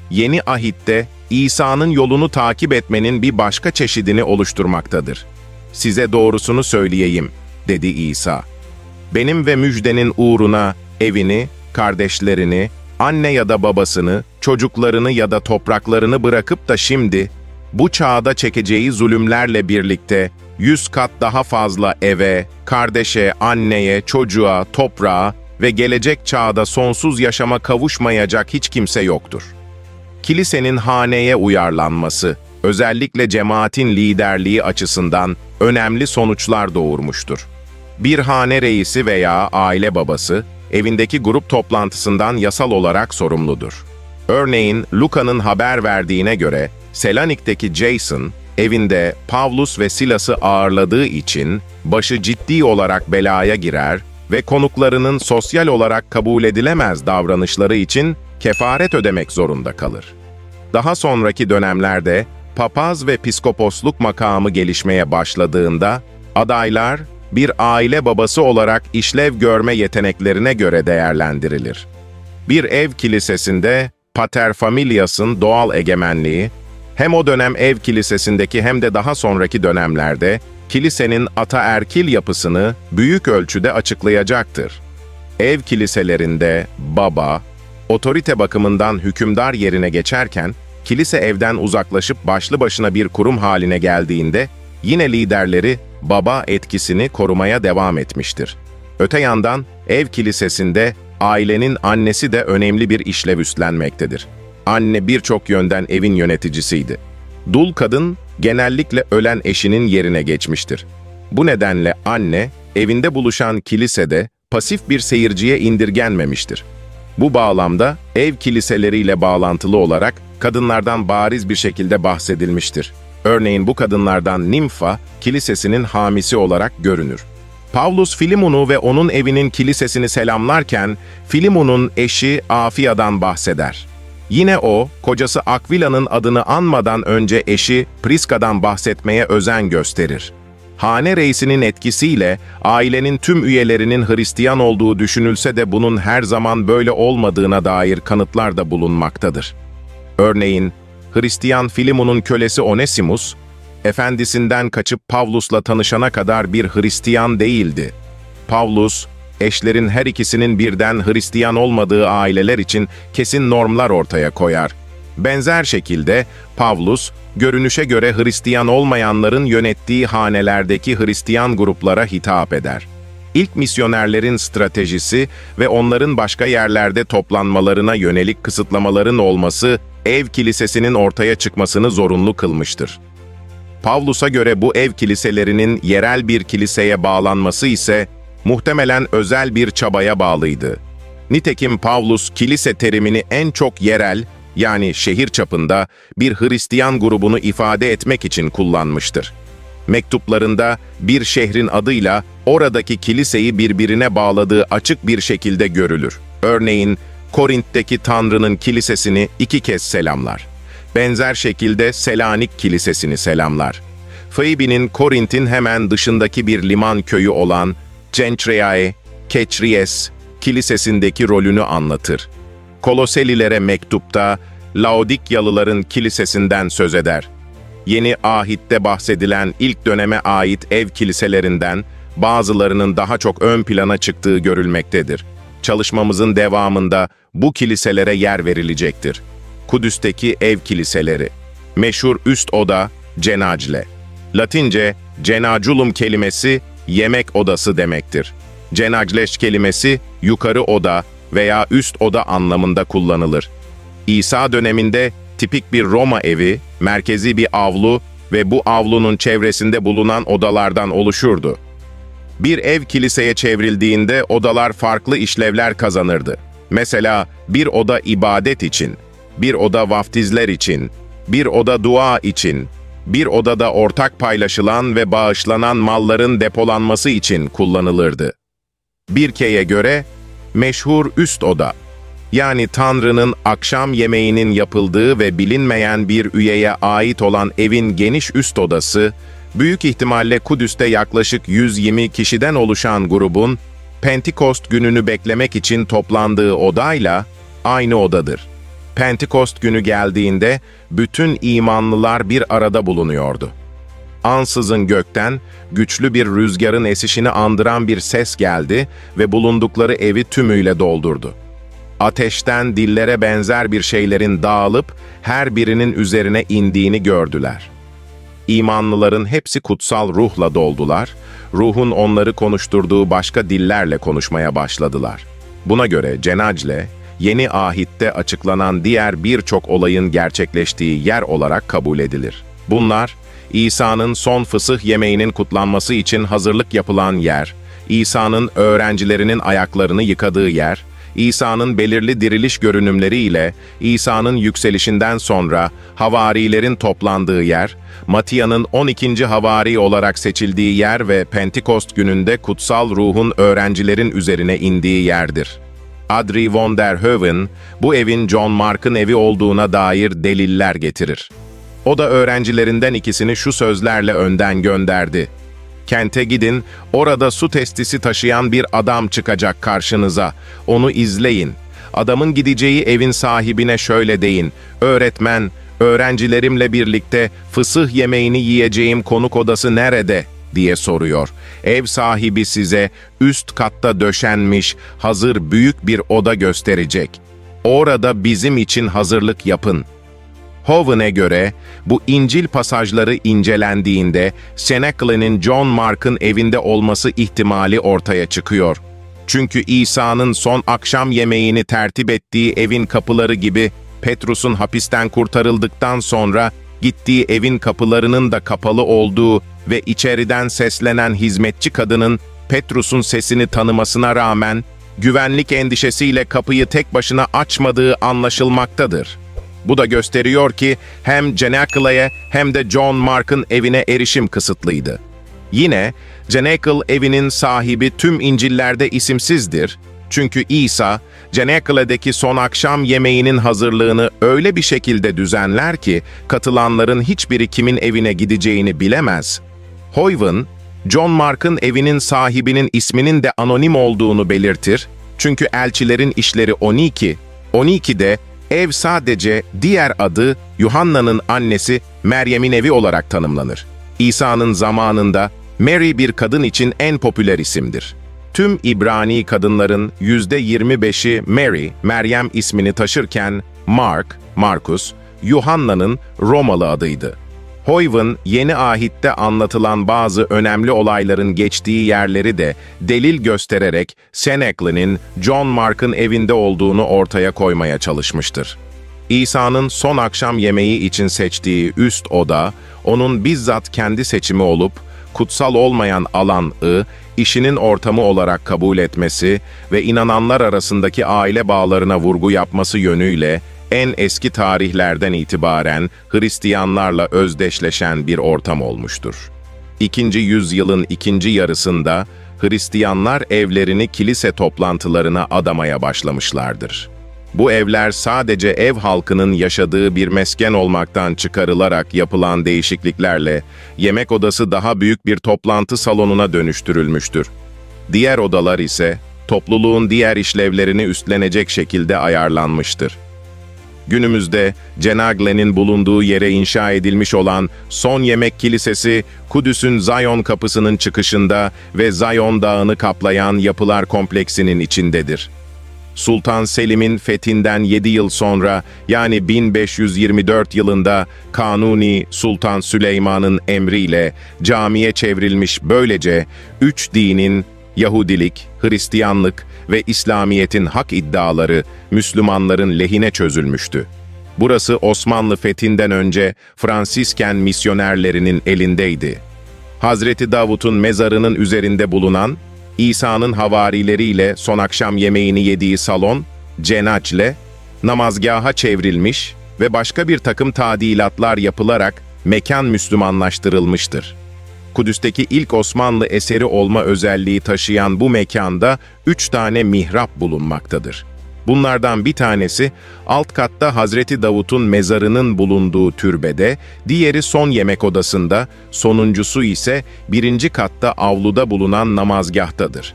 Speaker 1: Yeni Ahit'te İsa'nın yolunu takip etmenin bir başka çeşidini oluşturmaktadır. "Size doğrusunu söyleyeyim," dedi İsa. "Benim ve müjdenin uğruna evini, kardeşlerini, anne ya da babasını, çocuklarını ya da topraklarını bırakıp da şimdi, bu çağda çekeceği zulümlerle birlikte yüz kat daha fazla eve, kardeşe, anneye, çocuğa, toprağa ve gelecek çağda sonsuz yaşama kavuşmayacak hiç kimse yoktur." Kilisenin haneye uyarlanması, özellikle cemaatin liderliği açısından önemli sonuçlar doğurmuştur. Bir hane reisi veya aile babası, evindeki grup toplantısından yasal olarak sorumludur. Örneğin, Luka'nın haber verdiğine göre, Selanik'teki Jason, evinde Pavlus ve Silas'ı ağırladığı için başı ciddi olarak belaya girer ve konuklarının sosyal olarak kabul edilemez davranışları için kefaret ödemek zorunda kalır. Daha sonraki dönemlerde papaz ve piskoposluk makamı gelişmeye başladığında adaylar bir aile babası olarak işlev görme yeteneklerine göre değerlendirilir. Bir ev kilisesinde paterfamilias'ın doğal egemenliği, hem o dönem ev kilisesindeki hem de daha sonraki dönemlerde kilisenin ataerkil yapısını büyük ölçüde açıklayacaktır. Ev kiliselerinde baba, otorite bakımından hükümdar yerine geçerken, kilise evden uzaklaşıp başlı başına bir kurum haline geldiğinde, yine liderleri baba etkisini korumaya devam etmiştir. Öte yandan, ev kilisesinde ailenin annesi de önemli bir işlev üstlenmektedir. Anne birçok yönden evin yöneticisiydi. Dul kadın, genellikle ölen eşinin yerine geçmiştir. Bu nedenle anne, evinde buluşan kilisede pasif bir seyirciye indirgenmemiştir. Bu bağlamda ev kiliseleriyle bağlantılı olarak kadınlardan bariz bir şekilde bahsedilmiştir. Örneğin bu kadınlardan Nimfa, kilisesinin hamisi olarak görünür. Pavlus Filemon'u ve onun evinin kilisesini selamlarken, Filemon'un eşi Afiya'dan bahseder. Yine o, kocası Akvila'nın adını anmadan önce eşi Priska'dan bahsetmeye özen gösterir. Hane reisinin etkisiyle ailenin tüm üyelerinin Hristiyan olduğu düşünülse de bunun her zaman böyle olmadığına dair kanıtlar da bulunmaktadır. Örneğin, Hristiyan Filemon'un kölesi Onesimus, efendisinden kaçıp Pavlus'la tanışana kadar bir Hristiyan değildi. Pavlus, eşlerin her ikisinin birden Hristiyan olmadığı aileler için kesin normlar ortaya koyar. Benzer şekilde Pavlus, görünüşe göre Hristiyan olmayanların yönettiği hanelerdeki Hristiyan gruplara hitap eder. İlk misyonerlerin stratejisi ve onların başka yerlerde toplanmalarına yönelik kısıtlamaların olması, ev kilisesinin ortaya çıkmasını zorunlu kılmıştır. Pavlus'a göre bu ev kiliselerinin yerel bir kiliseye bağlanması ise muhtemelen özel bir çabaya bağlıydı. Nitekim Pavlus, kilise terimini en çok yerel, yani şehir çapında bir Hristiyan grubunu ifade etmek için kullanmıştır. Mektuplarında bir şehrin adıyla oradaki kiliseyi birbirine bağladığı açık bir şekilde görülür. Örneğin, Korint'teki Tanrı'nın kilisesini iki kez selamlar. Benzer şekilde Selanik kilisesini selamlar. Phoebe'nin Korint'in hemen dışındaki bir liman köyü olan Cenchreae, Ketries kilisesindeki rolünü anlatır. Koloselilere mektupta Laodikyalıların kilisesinden söz eder. Yeni Ahit'te bahsedilen ilk döneme ait ev kiliselerinden bazılarının daha çok ön plana çıktığı görülmektedir. Çalışmamızın devamında bu kiliselere yer verilecektir. Kudüs'teki ev kiliseleri. Meşhur üst oda, cenacle. Latince, cenaculum kelimesi yemek odası demektir. Cenagleş kelimesi yukarı oda veya üst oda anlamında kullanılır. İsa döneminde tipik bir Roma evi, merkezi bir avlu ve bu avlunun çevresinde bulunan odalardan oluşurdu. Bir ev kiliseye çevrildiğinde odalar farklı işlevler kazanırdı. Mesela bir oda ibadet için, bir oda vaftizler için, bir oda dua için, bir odada ortak paylaşılan ve bağışlanan malların depolanması için kullanılırdı. Birke'ye göre meşhur üst oda, yani Tanrı'nın akşam yemeğinin yapıldığı ve bilinmeyen bir üyeye ait olan evin geniş üst odası, büyük ihtimalle Kudüs'te yaklaşık yüz yirmi kişiden oluşan grubun Pentekost gününü beklemek için toplandığı odayla aynı odadır. Pentekost günü geldiğinde bütün imanlılar bir arada bulunuyordu. Ansızın gökten güçlü bir rüzgarın esişini andıran bir ses geldi ve bulundukları evi tümüyle doldurdu. Ateşten dillere benzer bir şeylerin dağılıp her birinin üzerine indiğini gördüler. İmanlıların hepsi kutsal ruhla doldular, ruhun onları konuşturduğu başka dillerle konuşmaya başladılar. Buna göre Cenacle, Yeni Ahit'te açıklanan diğer birçok olayın gerçekleştiği yer olarak kabul edilir. Bunlar, İsa'nın son fısıh yemeğinin kutlanması için hazırlık yapılan yer, İsa'nın öğrencilerinin ayaklarını yıkadığı yer, İsa'nın belirli diriliş görünümleriyle İsa'nın yükselişinden sonra havarilerin toplandığı yer, Matiya'nın on ikinci havari olarak seçildiği yer ve Pentekost gününde kutsal ruhun öğrencilerin üzerine indiği yerdir. Audrey von der Hoeven, bu evin John Mark'ın evi olduğuna dair deliller getirir. O da öğrencilerinden ikisini şu sözlerle önden gönderdi. Kente gidin, orada su testisi taşıyan bir adam çıkacak karşınıza. Onu izleyin. Adamın gideceği evin sahibine şöyle deyin. Öğretmen, öğrencilerimle birlikte fısıh yemeğini yiyeceğim konuk odası nerede? Diye soruyor. Ev sahibi size üst katta döşenmiş, hazır büyük bir oda gösterecek. Orada bizim için hazırlık yapın. Hoeven'e göre bu İncil pasajları incelendiğinde Senecle'nin John Mark'ın evinde olması ihtimali ortaya çıkıyor. Çünkü İsa'nın son akşam yemeğini tertip ettiği evin kapıları gibi Petrus'un hapisten kurtarıldıktan sonra gittiği evin kapılarının da kapalı olduğu ve içeriden seslenen hizmetçi kadının Petrus'un sesini tanımasına rağmen güvenlik endişesiyle kapıyı tek başına açmadığı anlaşılmaktadır. Bu da gösteriyor ki hem Cenacle'ye hem de John Mark'ın evine erişim kısıtlıydı. Yine Cenacle evinin sahibi tüm İncil'lerde isimsizdir. Çünkü İsa, Cenacle'deki son akşam yemeğinin hazırlığını öyle bir şekilde düzenler ki katılanların hiçbiri kimin evine gideceğini bilemez. Hoeven, John Mark'ın evinin sahibinin isminin de anonim olduğunu belirtir. Çünkü elçilerin işleri on iki, on iki'de ev sadece diğer adı Yuhanna'nın annesi Meryem'in evi olarak tanımlanır. İsa'nın zamanında Mary bir kadın için en popüler isimdir. Tüm İbrani kadınların yüzde yirmi beşi Mary, Meryem ismini taşırken Mark, Markus, Yuhanna'nın Romalı adıydı. Hoeven, Yeni Ahit'te anlatılan bazı önemli olayların geçtiği yerleri de delil göstererek Senecle'nin John Mark'ın evinde olduğunu ortaya koymaya çalışmıştır. İsa'nın son akşam yemeği için seçtiği üst oda, onun bizzat kendi seçimi olup, kutsal olmayan alanı, işinin ortamı olarak kabul etmesi ve inananlar arasındaki aile bağlarına vurgu yapması yönüyle, en eski tarihlerden itibaren Hristiyanlarla özdeşleşen bir ortam olmuştur. İkinci yüzyılın ikinci yarısında Hristiyanlar evlerini kilise toplantılarına adamaya başlamışlardır. Bu evler sadece ev halkının yaşadığı bir mesken olmaktan çıkarılarak yapılan değişikliklerle yemek odası daha büyük bir toplantı salonuna dönüştürülmüştür. Diğer odalar ise topluluğun diğer işlevlerini üstlenecek şekilde ayarlanmıştır. Günümüzde Cenacle'nin bulunduğu yere inşa edilmiş olan Son Yemek Kilisesi, Kudüs'ün Zion kapısının çıkışında ve Zion Dağı'nı kaplayan yapılar kompleksinin içindedir. Sultan Selim'in fethinden yedi yıl sonra, yani bin beş yüz yirmi dört yılında Kanuni Sultan Süleyman'ın emriyle camiye çevrilmiş, böylece üç dinin, Yahudilik, Hristiyanlık ve İslamiyet'in hak iddiaları Müslümanların lehine çözülmüştü. Burası Osmanlı fethinden önce Fransisken misyonerlerinin elindeydi. Hazreti Davut'un mezarının üzerinde bulunan, İsa'nın havarileriyle son akşam yemeğini yediği salon, Cenacle, namazgaha çevrilmiş ve başka bir takım tadilatlar yapılarak mekan Müslümanlaştırılmıştır. Kudüs'teki ilk Osmanlı eseri olma özelliği taşıyan bu mekanda üç tane mihrap bulunmaktadır. Bunlardan bir tanesi alt katta Hazreti Davut'un mezarının bulunduğu türbede, diğeri son yemek odasında, sonuncusu ise birinci katta avluda bulunan namazgahtadır.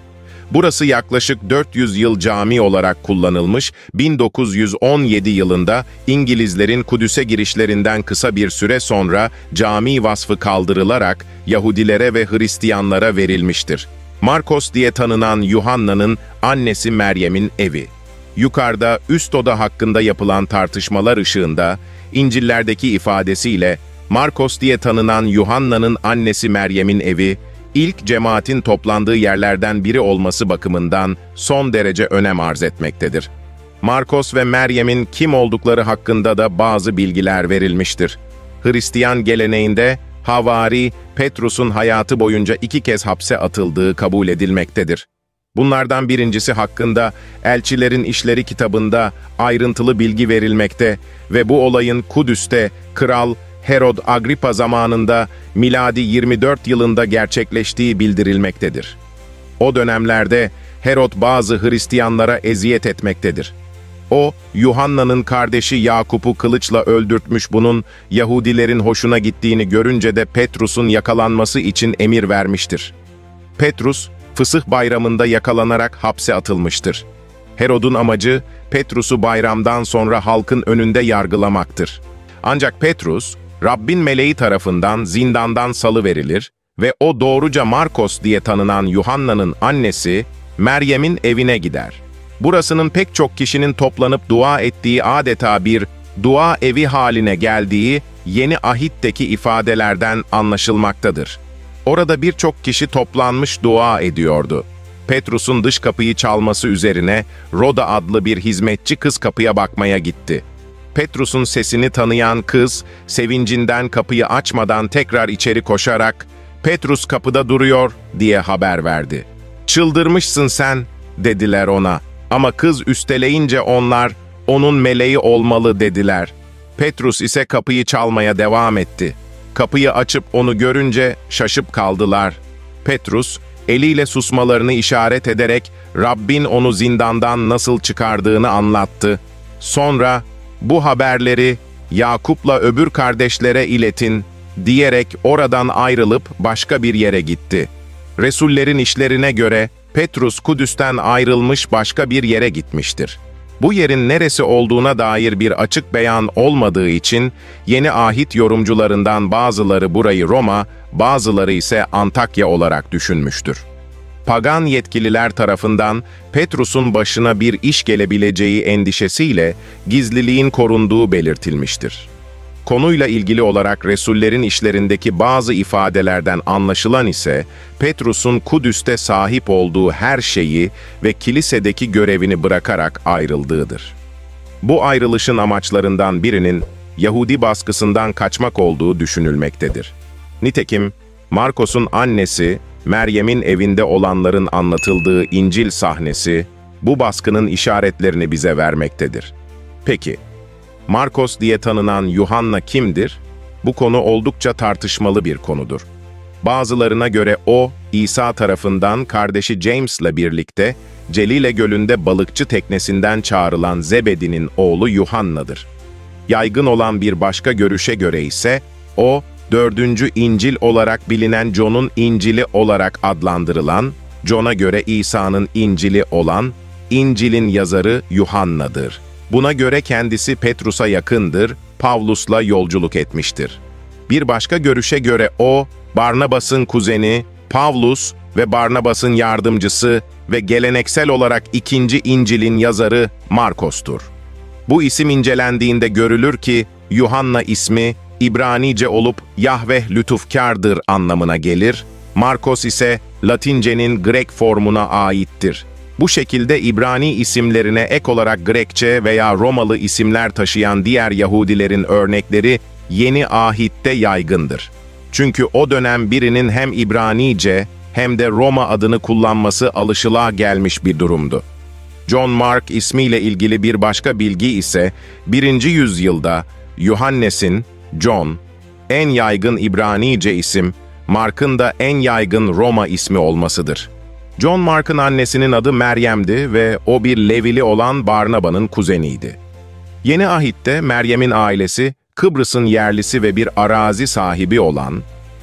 Speaker 1: Burası yaklaşık dört yüz yıl cami olarak kullanılmış, bin dokuz yüz on yedi yılında İngilizlerin Kudüs'e girişlerinden kısa bir süre sonra cami vasfı kaldırılarak Yahudilere ve Hristiyanlara verilmiştir. Markos diye tanınan Yuhanna'nın annesi Meryem'in evi. Yukarıda üst oda hakkında yapılan tartışmalar ışığında, İncil'lerdeki ifadesiyle Markos diye tanınan Yuhanna'nın annesi Meryem'in evi, ilk cemaatin toplandığı yerlerden biri olması bakımından son derece önem arz etmektedir. Markos ve Meryem'in kim oldukları hakkında da bazı bilgiler verilmiştir. Hristiyan geleneğinde Havari, Petrus'un hayatı boyunca iki kez hapse atıldığı kabul edilmektedir. Bunlardan birincisi hakkında Elçilerin İşleri kitabında ayrıntılı bilgi verilmekte ve bu olayın Kudüs'te Kral Herod Agrippa zamanında miladi yirmi dört yılında gerçekleştiği bildirilmektedir. O dönemlerde Herod bazı Hristiyanlara eziyet etmektedir. O, Yuhanna'nın kardeşi Yakup'u kılıçla öldürtmüş, bunun Yahudilerin hoşuna gittiğini görünce de Petrus'un yakalanması için emir vermiştir. Petrus, Fısıh bayramında yakalanarak hapse atılmıştır. Herod'un amacı, Petrus'u bayramdan sonra halkın önünde yargılamaktır. Ancak Petrus, Rabbin meleği tarafından zindandan salıverilir ve o doğruca Markos diye tanınan Yuhanna'nın annesi Meryem'in evine gider. Burasının pek çok kişinin toplanıp dua ettiği, adeta bir dua evi haline geldiği Yeni Ahit'teki ifadelerden anlaşılmaktadır. Orada birçok kişi toplanmış dua ediyordu. Petrus'un dış kapıyı çalması üzerine Roda adlı bir hizmetçi kız kapıya bakmaya gitti. Petrus'un sesini tanıyan kız, sevincinden kapıyı açmadan tekrar içeri koşarak, "Petrus kapıda duruyor," diye haber verdi. "Çıldırmışsın sen," dediler ona. Ama kız üsteleyince onlar, "Onun meleği olmalı," dediler. Petrus ise kapıyı çalmaya devam etti. Kapıyı açıp onu görünce şaşıp kaldılar. Petrus, eliyle susmalarını işaret ederek Rabbin onu zindandan nasıl çıkardığını anlattı. Sonra, "Bu haberleri Yakup'la öbür kardeşlere iletin," diyerek oradan ayrılıp başka bir yere gitti. Resullerin işlerine göre Petrus Kudüs'ten ayrılmış başka bir yere gitmiştir. Bu yerin neresi olduğuna dair bir açık beyan olmadığı için Yeni Ahit yorumcularından bazıları burayı Roma, bazıları ise Antakya olarak düşünmüştür. Pagan yetkililer tarafından Petrus'un başına bir iş gelebileceği endişesiyle gizliliğin korunduğu belirtilmiştir. Konuyla ilgili olarak Resullerin işlerindeki bazı ifadelerden anlaşılan ise Petrus'un Kudüs'te sahip olduğu her şeyi ve kilisedeki görevini bırakarak ayrıldığıdır. Bu ayrılışın amaçlarından birinin Yahudi baskısından kaçmak olduğu düşünülmektedir. Nitekim Markos'un annesi Meryem'in evinde olanların anlatıldığı İncil sahnesi bu baskının işaretlerini bize vermektedir. Peki, Markos diye tanınan Yuhanna kimdir? Bu konu oldukça tartışmalı bir konudur. Bazılarına göre o, İsa tarafından kardeşi James'le birlikte Celile Gölü'nde balıkçı teknesinden çağrılan Zebedi'nin oğlu Yuhanna'dır. Yaygın olan bir başka görüşe göre ise o, dördüncü İncil olarak bilinen John'un İncil'i olarak adlandırılan, John'a göre İsa'nın İncil'i olan, İncil'in yazarı Yuhanna'dır. Buna göre kendisi Petrus'a yakındır, Pavlus'la yolculuk etmiştir. Bir başka görüşe göre o, Barnabas'ın kuzeni, Pavlus ve Barnabas'ın yardımcısı ve geleneksel olarak ikinci İncil'in yazarı Markos'tur. Bu isim incelendiğinde görülür ki, Yuhanna ismi, İbranice olup Yahveh lütufkardır anlamına gelir, Markos ise Latince'nin Grek formuna aittir. Bu şekilde İbrani isimlerine ek olarak Grekçe veya Romalı isimler taşıyan diğer Yahudilerin örnekleri Yeni Ahit'te yaygındır. Çünkü o dönem birinin hem İbranice hem de Roma adını kullanması alışılagelmiş bir durumdu. John Mark ismiyle ilgili bir başka bilgi ise birinci yüzyılda Yuhannes'in, John, en yaygın İbranice isim, Mark'ın da en yaygın Roma ismi olmasıdır. John Mark'ın annesinin adı Meryem'di ve o bir Levili olan Barnaba'nın kuzeniydi. Yeni Ahit'te Meryem'in ailesi, Kıbrıs'ın yerlisi ve bir arazi sahibi olan,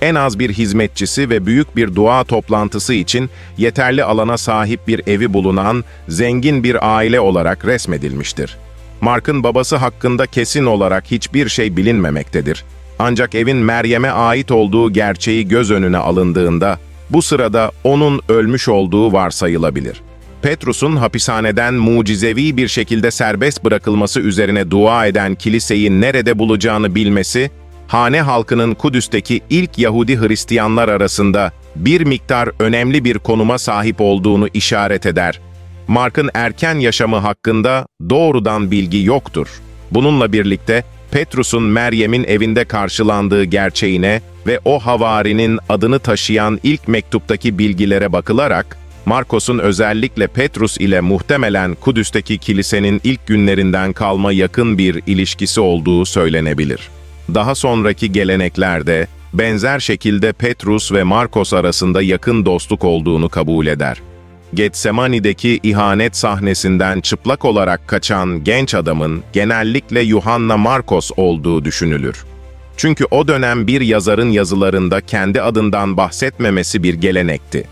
Speaker 1: en az bir hizmetçisi ve büyük bir dua toplantısı için yeterli alana sahip bir evi bulunan zengin bir aile olarak resmedilmiştir. Mark'ın babası hakkında kesin olarak hiçbir şey bilinmemektedir. Ancak evin Meryem'e ait olduğu gerçeği göz önüne alındığında, bu sırada onun ölmüş olduğu varsayılabilir. Petrus'un hapishaneden mucizevi bir şekilde serbest bırakılması üzerine dua eden kiliseyi nerede bulacağını bilmesi, hane halkının Kudüs'teki ilk Yahudi Hristiyanlar arasında bir miktar önemli bir konuma sahip olduğunu işaret eder. Mark'ın erken yaşamı hakkında doğrudan bilgi yoktur. Bununla birlikte Petrus'un Meryem'in evinde karşılandığı gerçeğine ve o havarinin adını taşıyan ilk mektuptaki bilgilere bakılarak, Markos'un özellikle Petrus ile muhtemelen Kudüs'teki kilisenin ilk günlerinden kalma yakın bir ilişkisi olduğu söylenebilir. Daha sonraki geleneklerde benzer şekilde Petrus ve Markos arasında yakın dostluk olduğunu kabul eder. Getsemani'deki ihanet sahnesinden çıplak olarak kaçan genç adamın genellikle Yuhanna Markos olduğu düşünülür. Çünkü o dönem bir yazarın yazılarında kendi adından bahsetmemesi bir gelenekti.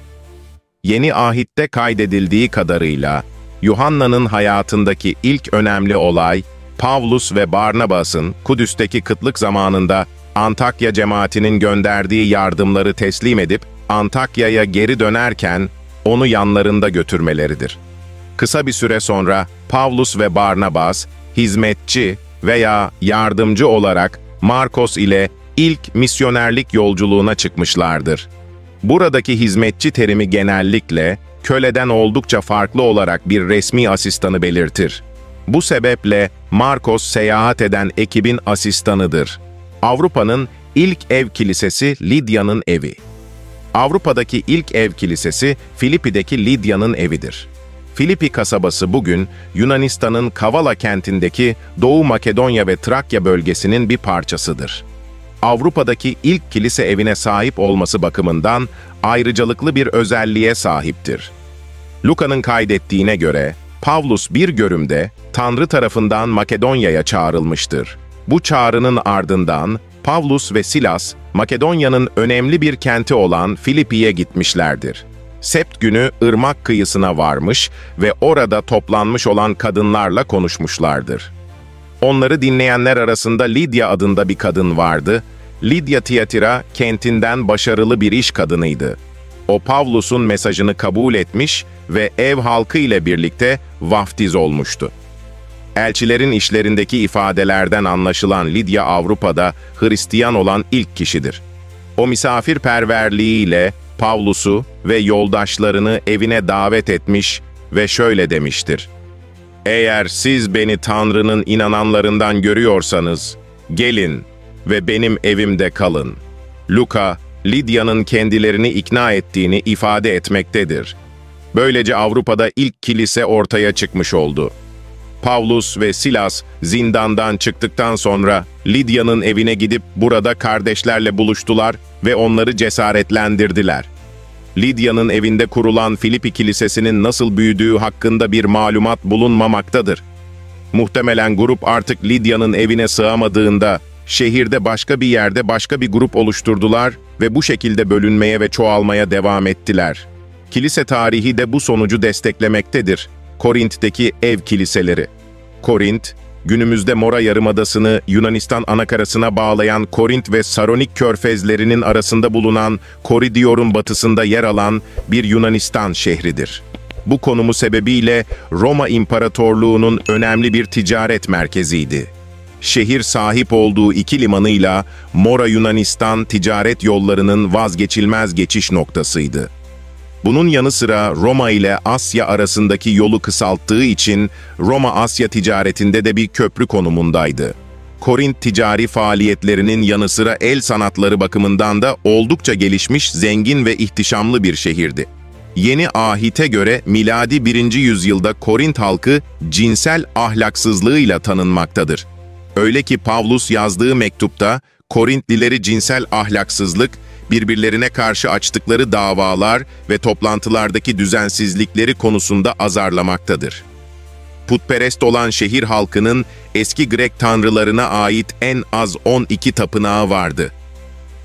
Speaker 1: Yeni Ahit'te kaydedildiği kadarıyla, Yuhanna'nın hayatındaki ilk önemli olay, Pavlus ve Barnabas'ın Kudüs'teki kıtlık zamanında Antakya cemaatinin gönderdiği yardımları teslim edip Antakya'ya geri dönerken onu yanlarında götürmeleridir. Kısa bir süre sonra Pavlus ve Barnabas, hizmetçi veya yardımcı olarak Markos ile ilk misyonerlik yolculuğuna çıkmışlardır. Buradaki hizmetçi terimi genellikle köleden oldukça farklı olarak bir resmi asistanı belirtir. Bu sebeple Markos seyahat eden ekibin asistanıdır. Avrupa'nın ilk ev kilisesi Lidya'nın evi. Avrupa'daki ilk ev kilisesi Filipi'deki Lidya'nın evidir. Filipi kasabası bugün Yunanistan'ın Kavala kentindeki Doğu Makedonya ve Trakya bölgesinin bir parçasıdır. Avrupa'daki ilk kilise evine sahip olması bakımından ayrıcalıklı bir özelliğe sahiptir. Luka'nın kaydettiğine göre, Pavlus bir görümde Tanrı tarafından Makedonya'ya çağrılmıştır. Bu çağrının ardından Pavlus ve Silas, Makedonya'nın önemli bir kenti olan Filipi'ye gitmişlerdir. Sept günü ırmak kıyısına varmış ve orada toplanmış olan kadınlarla konuşmuşlardır. Onları dinleyenler arasında Lidya adında bir kadın vardı. Lidya Tiyatira kentinden başarılı bir iş kadınıydı. O Pavlus'un mesajını kabul etmiş ve ev halkı ile birlikte vaftiz olmuştu. Elçilerin işlerindeki ifadelerden anlaşılan Lidya Avrupa'da Hristiyan olan ilk kişidir. O misafirperverliğiyle Pavlus'u ve yoldaşlarını evine davet etmiş ve şöyle demiştir: "Eğer siz beni Tanrı'nın inananlarından görüyorsanız, gelin ve benim evimde kalın." Luka, Lidya'nın kendilerini ikna ettiğini ifade etmektedir. Böylece Avrupa'da ilk kilise ortaya çıkmış oldu. Pavlus ve Silas zindandan çıktıktan sonra Lidya'nın evine gidip burada kardeşlerle buluştular ve onları cesaretlendirdiler. Lidya'nın evinde kurulan Filipi Kilisesi'nin nasıl büyüdüğü hakkında bir malumat bulunmamaktadır. Muhtemelen grup artık Lidya'nın evine sığamadığında, şehirde başka bir yerde başka bir grup oluşturdular ve bu şekilde bölünmeye ve çoğalmaya devam ettiler. Kilise tarihi de bu sonucu desteklemektedir. Korint'teki ev kiliseleri. Korint, günümüzde Mora Yarımadası'nı Yunanistan anakarasına bağlayan Korint ve Saronik körfezlerinin arasında bulunan Koridyor'un batısında yer alan bir Yunanistan şehridir. Bu konumu sebebiyle Roma İmparatorluğu'nun önemli bir ticaret merkeziydi. Şehir sahip olduğu iki limanıyla Mora Yunanistan ticaret yollarının vazgeçilmez geçiş noktasıydı. Bunun yanı sıra Roma ile Asya arasındaki yolu kısalttığı için Roma-Asya ticaretinde de bir köprü konumundaydı. Korint ticari faaliyetlerinin yanı sıra el sanatları bakımından da oldukça gelişmiş, zengin ve ihtişamlı bir şehirdi. Yeni Ahit'e göre miladi birinci yüzyılda Korint halkı cinsel ahlaksızlığıyla tanınmaktadır. Öyle ki Pavlus yazdığı mektupta Korintlileri cinsel ahlaksızlık, birbirlerine karşı açtıkları davalar ve toplantılardaki düzensizlikleri konusunda azarlamaktadır. Putperest olan şehir halkının eski Grek tanrılarına ait en az on iki tapınağı vardı.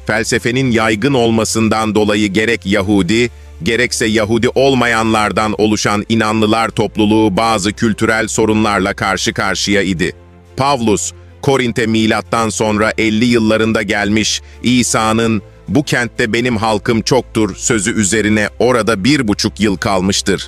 Speaker 1: Felsefenin yaygın olmasından dolayı gerek Yahudi, gerekse Yahudi olmayanlardan oluşan inanlılar topluluğu bazı kültürel sorunlarla karşı karşıya idi. Pavlus, Korint'e milattan sonra elli yıllarında gelmiş, İsa'nın "Bu kentte benim halkım çoktur" sözü üzerine orada bir buçuk yıl kalmıştır.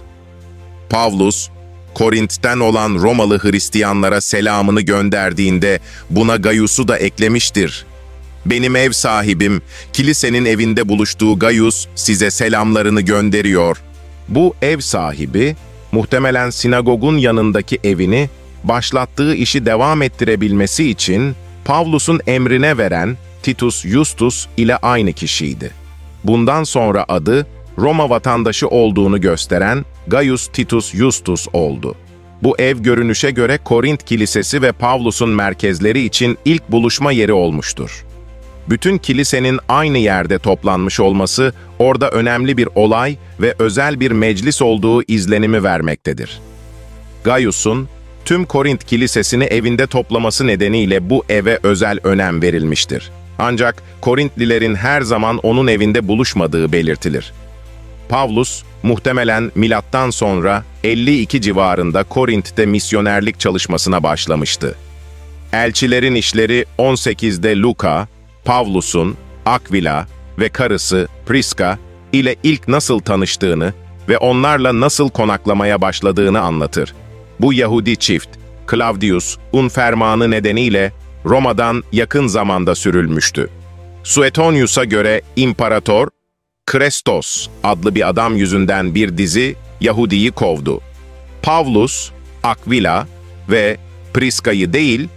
Speaker 1: Pavlus, Korint'ten olan Romalı Hristiyanlara selamını gönderdiğinde buna Gaius'u da eklemiştir. "Benim ev sahibim, kilisenin evinde buluştuğu Gaius size selamlarını gönderiyor." Bu ev sahibi, muhtemelen sinagogun yanındaki evini, başlattığı işi devam ettirebilmesi için Pavlus'un emrine veren Titus Justus ile aynı kişiydi. Bundan sonra adı, Roma vatandaşı olduğunu gösteren Gaius Titus Justus oldu. Bu ev görünüşe göre Korint Kilisesi ve Pavlus'un merkezleri için ilk buluşma yeri olmuştur. Bütün kilisenin aynı yerde toplanmış olması, orada önemli bir olay ve özel bir meclis olduğu izlenimi vermektedir. Gaius'un, tüm Korint Kilisesini evinde toplaması nedeniyle bu eve özel önem verilmiştir. Ancak Korintlilerin her zaman onun evinde buluşmadığı belirtilir. Pavlus, muhtemelen milattan sonra elli iki civarında Korint'te misyonerlik çalışmasına başlamıştı. Elçilerin İşleri on sekizde Luka, Pavlus'un Akvila ve karısı Priska ile ilk nasıl tanıştığını ve onlarla nasıl konaklamaya başladığını anlatır. Bu Yahudi çift, Claudius'un fermanı nedeniyle Roma'dan yakın zamanda sürülmüştü. Suetonius'a göre İmparator Krestos adlı bir adam yüzünden bir dizi Yahudi'yi kovdu. Pavlus, Akvila ve Priska'yı değil,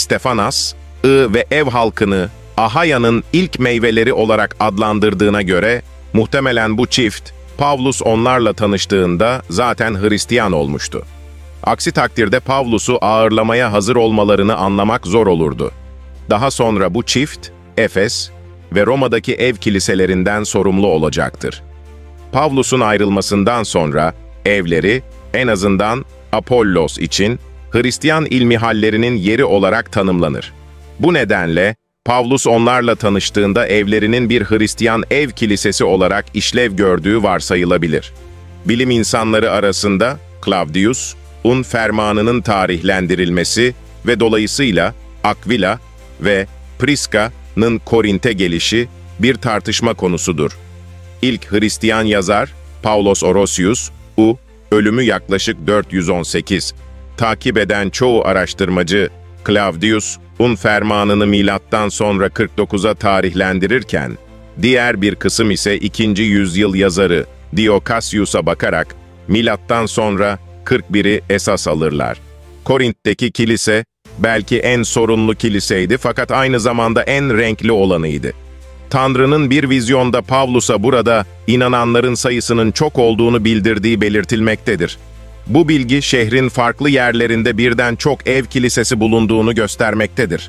Speaker 1: İstefanas'ı ve ev halkını Ahaya'nın ilk meyveleri olarak adlandırdığına göre, muhtemelen bu çift, Pavlus onlarla tanıştığında zaten Hristiyan olmuştu. Aksi takdirde Pavlus'u ağırlamaya hazır olmalarını anlamak zor olurdu. Daha sonra bu çift, Efes ve Roma'daki ev kiliselerinden sorumlu olacaktır. Pavlus'un ayrılmasından sonra evleri, en azından Apollos için, Hristiyan ilmihallerinin yeri olarak tanımlanır. Bu nedenle, Pavlus onlarla tanıştığında evlerinin bir Hristiyan ev kilisesi olarak işlev gördüğü varsayılabilir. Bilim insanları arasında Claudius'un fermanının tarihlendirilmesi ve dolayısıyla Akvila ve Priska'nın Korint'e gelişi bir tartışma konusudur. İlk Hristiyan yazar Paulos Orosius, U, ölümü yaklaşık dört yüz on sekiz. Takip eden çoğu araştırmacı Claudius'un fermanını milattan sonra kırk dokuza tarihlendirirken, diğer bir kısım ise ikinci yüzyıl yazarı Dio Cassius'a bakarak milattan sonra kırk biri esas alırlar. Korint'teki kilise belki en sorunlu kiliseydi fakat aynı zamanda en renkli olanıydı. Tanrı'nın bir vizyonda Pavlus'a burada inananların sayısının çok olduğunu bildirdiği belirtilmektedir. Bu bilgi şehrin farklı yerlerinde birden çok ev kilisesi bulunduğunu göstermektedir.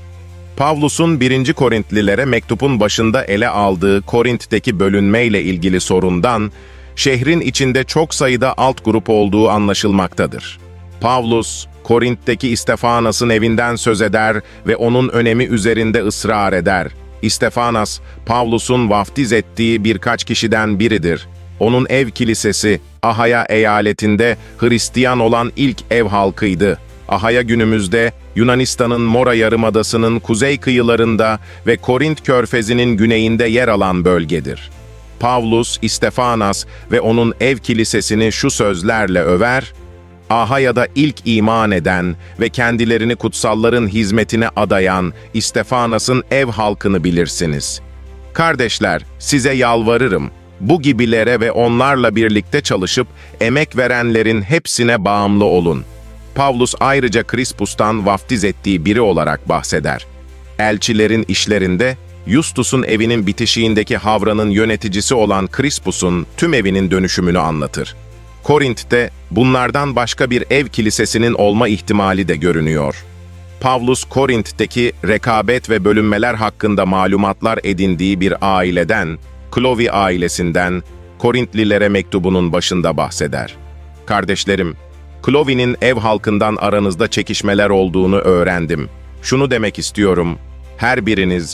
Speaker 1: Pavlus'un birinci Korintlilere mektubun başında ele aldığı Korint'teki bölünmeyle ilgili sorundan, şehrin içinde çok sayıda alt grup olduğu anlaşılmaktadır. Pavlus, Korint'teki İstefanas'ın evinden söz eder ve onun önemi üzerinde ısrar eder. İstefanas, Pavlus'un vaftiz ettiği birkaç kişiden biridir. Onun ev kilisesi, Ahaya eyaletinde Hristiyan olan ilk ev halkıydı. Ahaya günümüzde Yunanistan'ın Mora Yarımadası'nın kuzey kıyılarında ve Korint Körfezi'nin güneyinde yer alan bölgedir. Pavlus, İstefanas ve onun ev kilisesini şu sözlerle över: "Ahaya'da ilk iman eden ve kendilerini kutsalların hizmetine adayan İstefanas'ın ev halkını bilirsiniz. Kardeşler, size yalvarırım, bu gibilere ve onlarla birlikte çalışıp emek verenlerin hepsine bağımlı olun." Pavlus ayrıca Krispus'tan vaftiz ettiği biri olarak bahseder. Elçilerin işlerinde, Justus'un evinin bitişiğindeki havranın yöneticisi olan Krispus'un tüm evinin dönüşümünü anlatır. Korint'te bunlardan başka bir ev kilisesinin olma ihtimali de görünüyor. Pavlus, Korint'teki rekabet ve bölünmeler hakkında malumatlar edindiği bir aileden, Klovi ailesinden, Korintlilere mektubunun başında bahseder. "Kardeşlerim, Klovi'nin ev halkından aranızda çekişmeler olduğunu öğrendim. Şunu demek istiyorum, her biriniz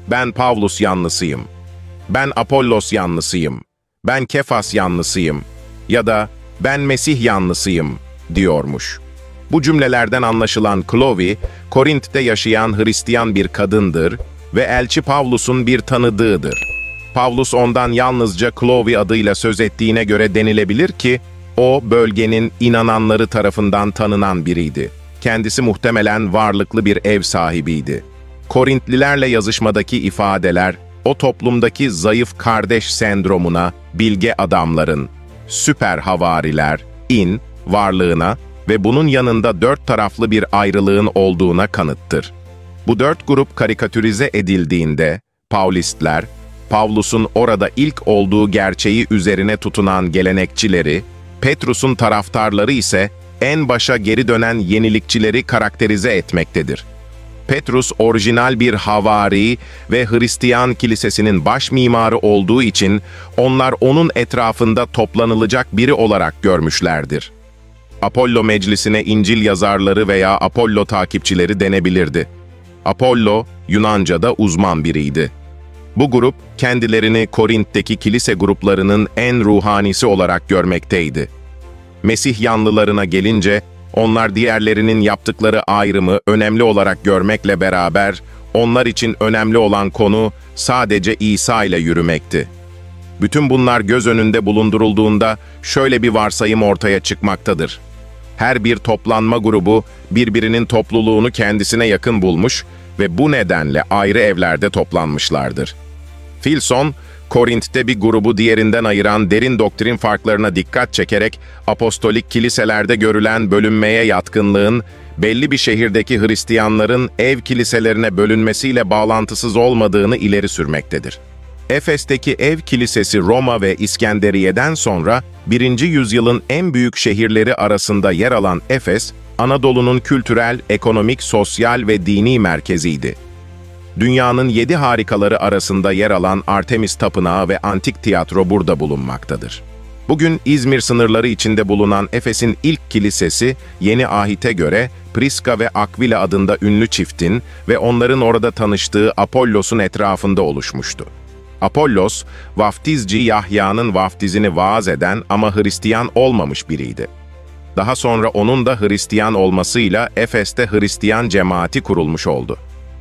Speaker 1: ben Pavlus yanlısıyım, ben Apollos yanlısıyım, ben Kefas yanlısıyım ya da ben Mesih yanlısıyım diyormuş. Bu cümlelerden anlaşılan Chloe, Korint'te yaşayan Hristiyan bir kadındır ve elçi Pavlus'un bir tanıdığıdır. Pavlus ondan yalnızca Chloe adıyla söz ettiğine göre denilebilir ki, o bölgenin inananları tarafından tanınan biriydi. Kendisi muhtemelen varlıklı bir ev sahibiydi. Korintlilerle yazışmadaki ifadeler, o toplumdaki zayıf kardeş sendromuna, bilge adamların, süper havariler, in, varlığına ve bunun yanında dört taraflı bir ayrılığın olduğuna kanıttır. Bu dört grup karikatürize edildiğinde, Paulistler, Pavlus'un orada ilk olduğu gerçeği üzerine tutunan gelenekçileri, Petrus'un taraftarları ise en başa geri dönen yenilikçileri karakterize etmektedir. Petrus orijinal bir havari ve Hristiyan kilisesinin baş mimarı olduğu için onlar onun etrafında toplanılacak biri olarak görmüşlerdir. Apollo meclisine İncil yazarları veya Apollo takipçileri denebilirdi. Apollo, Yunanca'da uzman biriydi. Bu grup, kendilerini Korint'teki kilise gruplarının en ruhanisi olarak görmekteydi. Mesih yanlılarına gelince, onlar diğerlerinin yaptıkları ayrımı önemli olarak görmekle beraber, onlar için önemli olan konu sadece İsa ile yürümekti. Bütün bunlar göz önünde bulundurulduğunda şöyle bir varsayım ortaya çıkmaktadır. Her bir toplanma grubu birbirinin topluluğunu kendisine yakın bulmuş ve bu nedenle ayrı evlerde toplanmışlardır. Filson, Korint'te bir grubu diğerinden ayıran derin doktrin farklarına dikkat çekerek apostolik kiliselerde görülen bölünmeye yatkınlığın, belli bir şehirdeki Hristiyanların ev kiliselerine bölünmesiyle bağlantısız olmadığını ileri sürmektedir. Efes'teki ev kilisesi Roma ve İskenderiye'den sonra birinci yüzyılın en büyük şehirleri arasında yer alan Efes, Anadolu'nun kültürel, ekonomik, sosyal ve dini merkeziydi. Dünyanın yedi harikaları arasında yer alan Artemis Tapınağı ve Antik Tiyatro burada bulunmaktadır. Bugün İzmir sınırları içinde bulunan Efes'in ilk kilisesi, Yeni Ahit'e göre Priska ve Aquila adında ünlü çiftin ve onların orada tanıştığı Apollos'un etrafında oluşmuştu. Apollos, vaftizci Yahya'nın vaftizini vaaz eden ama Hristiyan olmamış biriydi. Daha sonra onun da Hristiyan olmasıyla Efes'te Hristiyan cemaati kurulmuş oldu.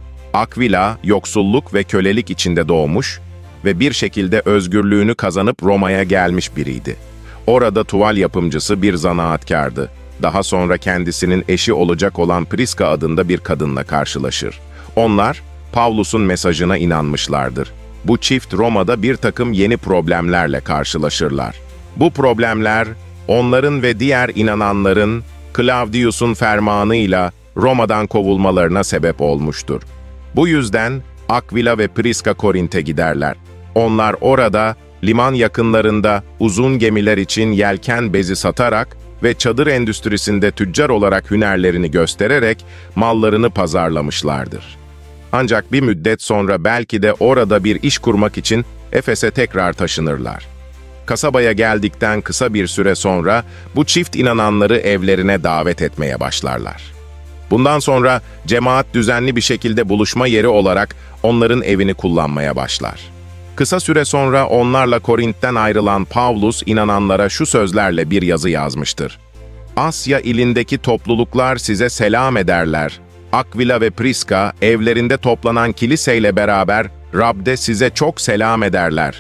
Speaker 1: Aquila, yoksulluk ve kölelik içinde doğmuş ve bir şekilde özgürlüğünü kazanıp Roma'ya gelmiş biriydi. Orada tuval yapımcısı bir zanaatkardı. Daha sonra kendisinin eşi olacak olan Priska adında bir kadınla karşılaşır. Onlar, Pavlus'un mesajına inanmışlardır. Bu çift Roma'da bir takım yeni problemlerle karşılaşırlar. Bu problemler, onların ve diğer inananların Claudius'un fermanıyla Roma'dan kovulmalarına sebep olmuştur. Bu yüzden Aquila ve Priska Korint'e giderler. Onlar orada, liman yakınlarında uzun gemiler için yelken bezi satarak ve çadır endüstrisinde tüccar olarak hünerlerini göstererek mallarını pazarlamışlardır. Ancak bir müddet sonra belki de orada bir iş kurmak için Efes'e tekrar taşınırlar. Kasabaya geldikten kısa bir süre sonra bu çift inananları evlerine davet etmeye başlarlar. Bundan sonra cemaat düzenli bir şekilde buluşma yeri olarak onların evini kullanmaya başlar. Kısa süre sonra onlarla Korint'ten ayrılan Pavlus inananlara şu sözlerle bir yazı yazmıştır. Asya ilindeki topluluklar size selam ederler. Aquila ve Priska evlerinde toplanan kiliseyle beraber Rab'de size çok selam ederler.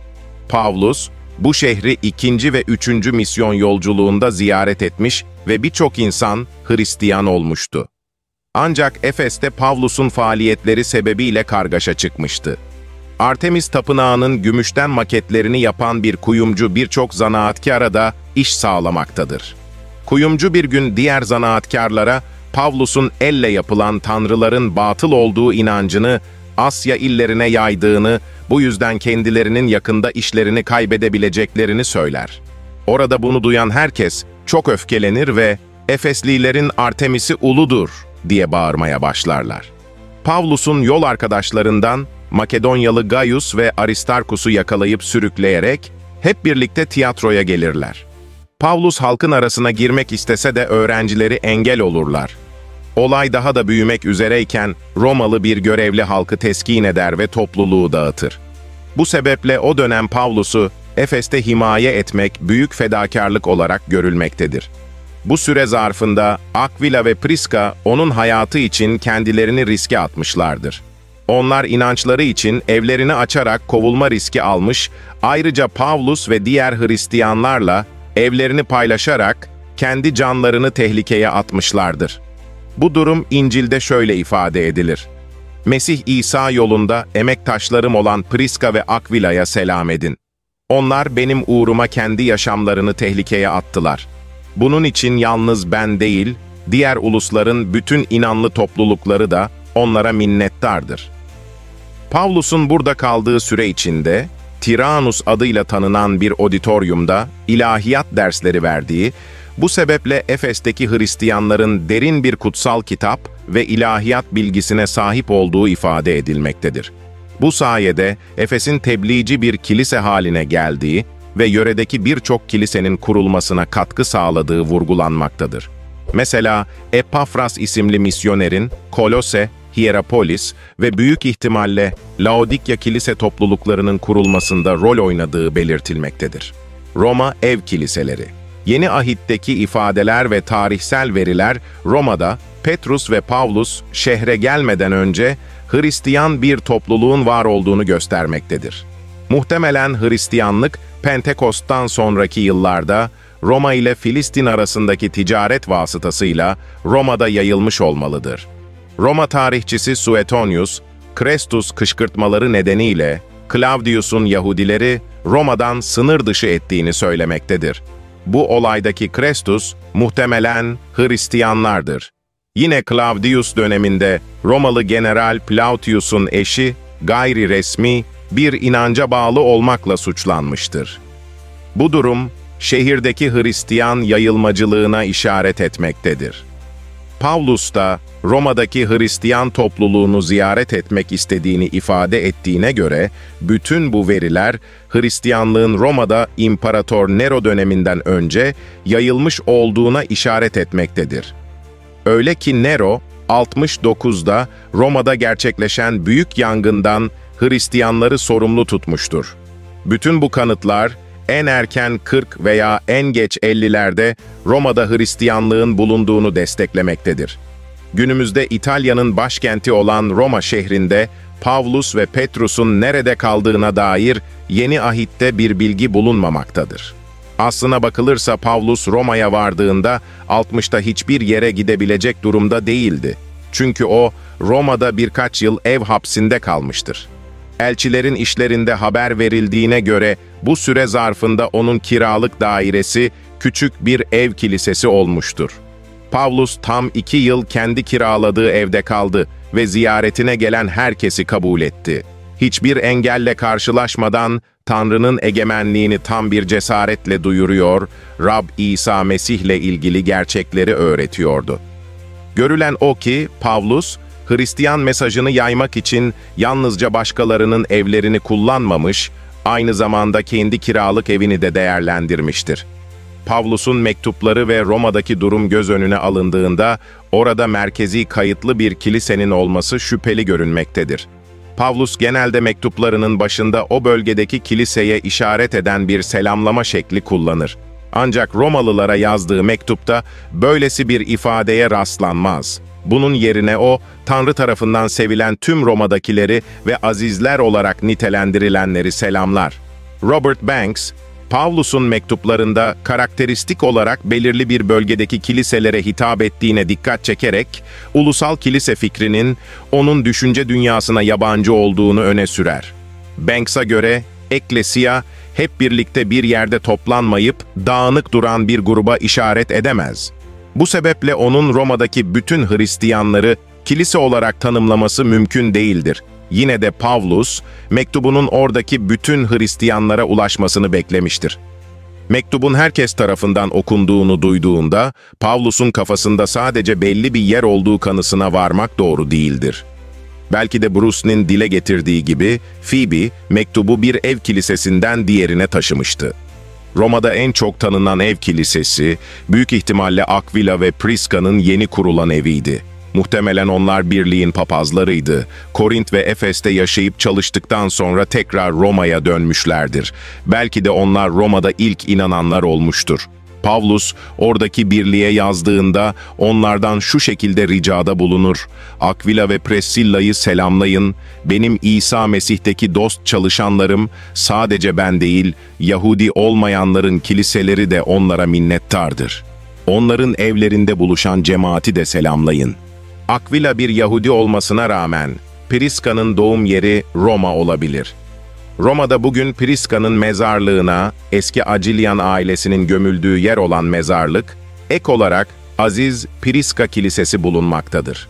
Speaker 1: Pavlus, bu şehri ikinci ve üçüncü misyon yolculuğunda ziyaret etmiş ve birçok insan Hristiyan olmuştu. Ancak Efes'te Pavlus'un faaliyetleri sebebiyle kargaşa çıkmıştı. Artemis Tapınağı'nın gümüşten maketlerini yapan bir kuyumcu birçok zanaatkara da iş sağlamaktadır. Kuyumcu bir gün diğer zanaatkarlara Pavlus'un elle yapılan tanrıların batıl olduğu inancını Asya illerine yaydığını, bu yüzden kendilerinin yakında işlerini kaybedebileceklerini söyler. Orada bunu duyan herkes çok öfkelenir ve Efeslilerin Artemis'i uludur diye bağırmaya başlarlar. Pavlus'un yol arkadaşlarından Makedonyalı Gaius ve Aristarkus'u yakalayıp sürükleyerek hep birlikte tiyatroya gelirler. Pavlus halkın arasına girmek istese de öğrencileri engel olurlar. Olay daha da büyümek üzereyken Romalı bir görevli halkı teskin eder ve topluluğu dağıtır. Bu sebeple o dönem Pavlus'u Efes'te himaye etmek büyük fedakarlık olarak görülmektedir. Bu süre zarfında Aquila ve Priska onun hayatı için kendilerini riske atmışlardır. Onlar inançları için evlerini açarak kovulma riski almış, ayrıca Pavlus ve diğer Hristiyanlarla evlerini paylaşarak kendi canlarını tehlikeye atmışlardır. Bu durum İncil'de şöyle ifade edilir: Mesih İsa yolunda emektaşlarım olan Priska ve Aquila'ya selam edin. Onlar benim uğruma kendi yaşamlarını tehlikeye attılar. Bunun için yalnız ben değil, diğer ulusların bütün inanlı toplulukları da onlara minnettardır. Pavlus'un burada kaldığı süre içinde, Tiranus adıyla tanınan bir auditoriumda ilahiyat dersleri verdiği, bu sebeple Efes'teki Hristiyanların derin bir kutsal kitap ve ilahiyat bilgisine sahip olduğu ifade edilmektedir. Bu sayede Efes'in tebliğci bir kilise haline geldiği ve yöredeki birçok kilisenin kurulmasına katkı sağladığı vurgulanmaktadır. Mesela Epafras isimli misyonerin Kolose, Hierapolis ve büyük ihtimalle Laodikya kilise topluluklarının kurulmasında rol oynadığı belirtilmektedir. Roma ev kiliseleri. Yeni ahitteki ifadeler ve tarihsel veriler Roma'da Petrus ve Pavlus şehre gelmeden önce Hristiyan bir topluluğun var olduğunu göstermektedir. Muhtemelen Hristiyanlık Pentekost'tan sonraki yıllarda Roma ile Filistin arasındaki ticaret vasıtasıyla Roma'da yayılmış olmalıdır. Roma tarihçisi Suetonius, Krestus kışkırtmaları nedeniyle Claudius'un Yahudileri Roma'dan sınır dışı ettiğini söylemektedir. Bu olaydaki Krestus muhtemelen Hristiyanlardır. Yine Claudius döneminde Romalı General Plautius'un eşi gayri resmi bir inanca bağlı olmakla suçlanmıştır. Bu durum şehirdeki Hristiyan yayılmacılığına işaret etmektedir. Pavlus da Roma'daki Hristiyan topluluğunu ziyaret etmek istediğini ifade ettiğine göre, bütün bu veriler Hristiyanlığın Roma'da İmparator Nero döneminden önce yayılmış olduğuna işaret etmektedir. Öyle ki Nero, altmış dokuzda Roma'da gerçekleşen büyük yangından Hristiyanları sorumlu tutmuştur. Bütün bu kanıtlar, en erken kırk veya en geç ellilerde Roma'da Hristiyanlığın bulunduğunu desteklemektedir. Günümüzde İtalya'nın başkenti olan Roma şehrinde Pavlus ve Petrus'un nerede kaldığına dair Yeni Ahit'te bir bilgi bulunmamaktadır. Aslına bakılırsa Pavlus Roma'ya vardığında altmışta hiçbir yere gidebilecek durumda değildi. Çünkü o Roma'da birkaç yıl ev hapsinde kalmıştır. Elçilerin işlerinde haber verildiğine göre bu süre zarfında onun kiralık dairesi küçük bir ev kilisesi olmuştur. Pavlus tam iki yıl kendi kiraladığı evde kaldı ve ziyaretine gelen herkesi kabul etti. Hiçbir engelle karşılaşmadan Tanrı'nın egemenliğini tam bir cesaretle duyuruyor, Rab İsa Mesih'le ilgili gerçekleri öğretiyordu. Görülen o ki Pavlus, Hristiyan mesajını yaymak için yalnızca başkalarının evlerini kullanmamış, aynı zamanda kendi kiralık evini de değerlendirmiştir. Pavlus'un mektupları ve Roma'daki durum göz önüne alındığında, orada merkezi kayıtlı bir kilisenin olması şüpheli görünmektedir. Pavlus genelde mektuplarının başında o bölgedeki kiliseye işaret eden bir selamlama şekli kullanır. Ancak Romalılara yazdığı mektupta böylesi bir ifadeye rastlanmaz. Bunun yerine o, Tanrı tarafından sevilen tüm Roma'dakileri ve azizler olarak nitelendirilenleri selamlar. Robert Banks, Pavlus'un mektuplarında karakteristik olarak belirli bir bölgedeki kiliselere hitap ettiğine dikkat çekerek, ulusal kilise fikrinin onun düşünce dünyasına yabancı olduğunu öne sürer. Banks'a göre, Ekklesia, hep birlikte bir yerde toplanmayıp dağınık duran bir gruba işaret edemez. Bu sebeple onun Roma'daki bütün Hristiyanları kilise olarak tanımlaması mümkün değildir. Yine de Pavlus, mektubunun oradaki bütün Hristiyanlara ulaşmasını beklemiştir. Mektubun herkes tarafından okunduğunu duyduğunda, Pavlus'un kafasında sadece belli bir yer olduğu kanısına varmak doğru değildir. Belki de Bruce'nin dile getirdiği gibi, Phoebe, mektubu bir ev kilisesinden diğerine taşımıştı. Roma'da en çok tanınan ev kilisesi, büyük ihtimalle Aquila ve Priska'nın yeni kurulan eviydi. Muhtemelen onlar birliğin papazlarıydı. Korint ve Efes'te yaşayıp çalıştıktan sonra tekrar Roma'ya dönmüşlerdir. Belki de onlar Roma'da ilk inananlar olmuştur. Pavlus oradaki birliğe yazdığında onlardan şu şekilde ricada bulunur. Akvila ve Priscilla'yı selamlayın. Benim İsa Mesih'teki dost çalışanlarım, sadece ben değil, Yahudi olmayanların kiliseleri de onlara minnettardır. Onların evlerinde buluşan cemaati de selamlayın. Akvila bir Yahudi olmasına rağmen Priska'nın doğum yeri Roma olabilir. Roma'da bugün Priska'nın mezarlığına, eski Acilian ailesinin gömüldüğü yer olan mezarlık, ek olarak Aziz Priska Kilisesi bulunmaktadır.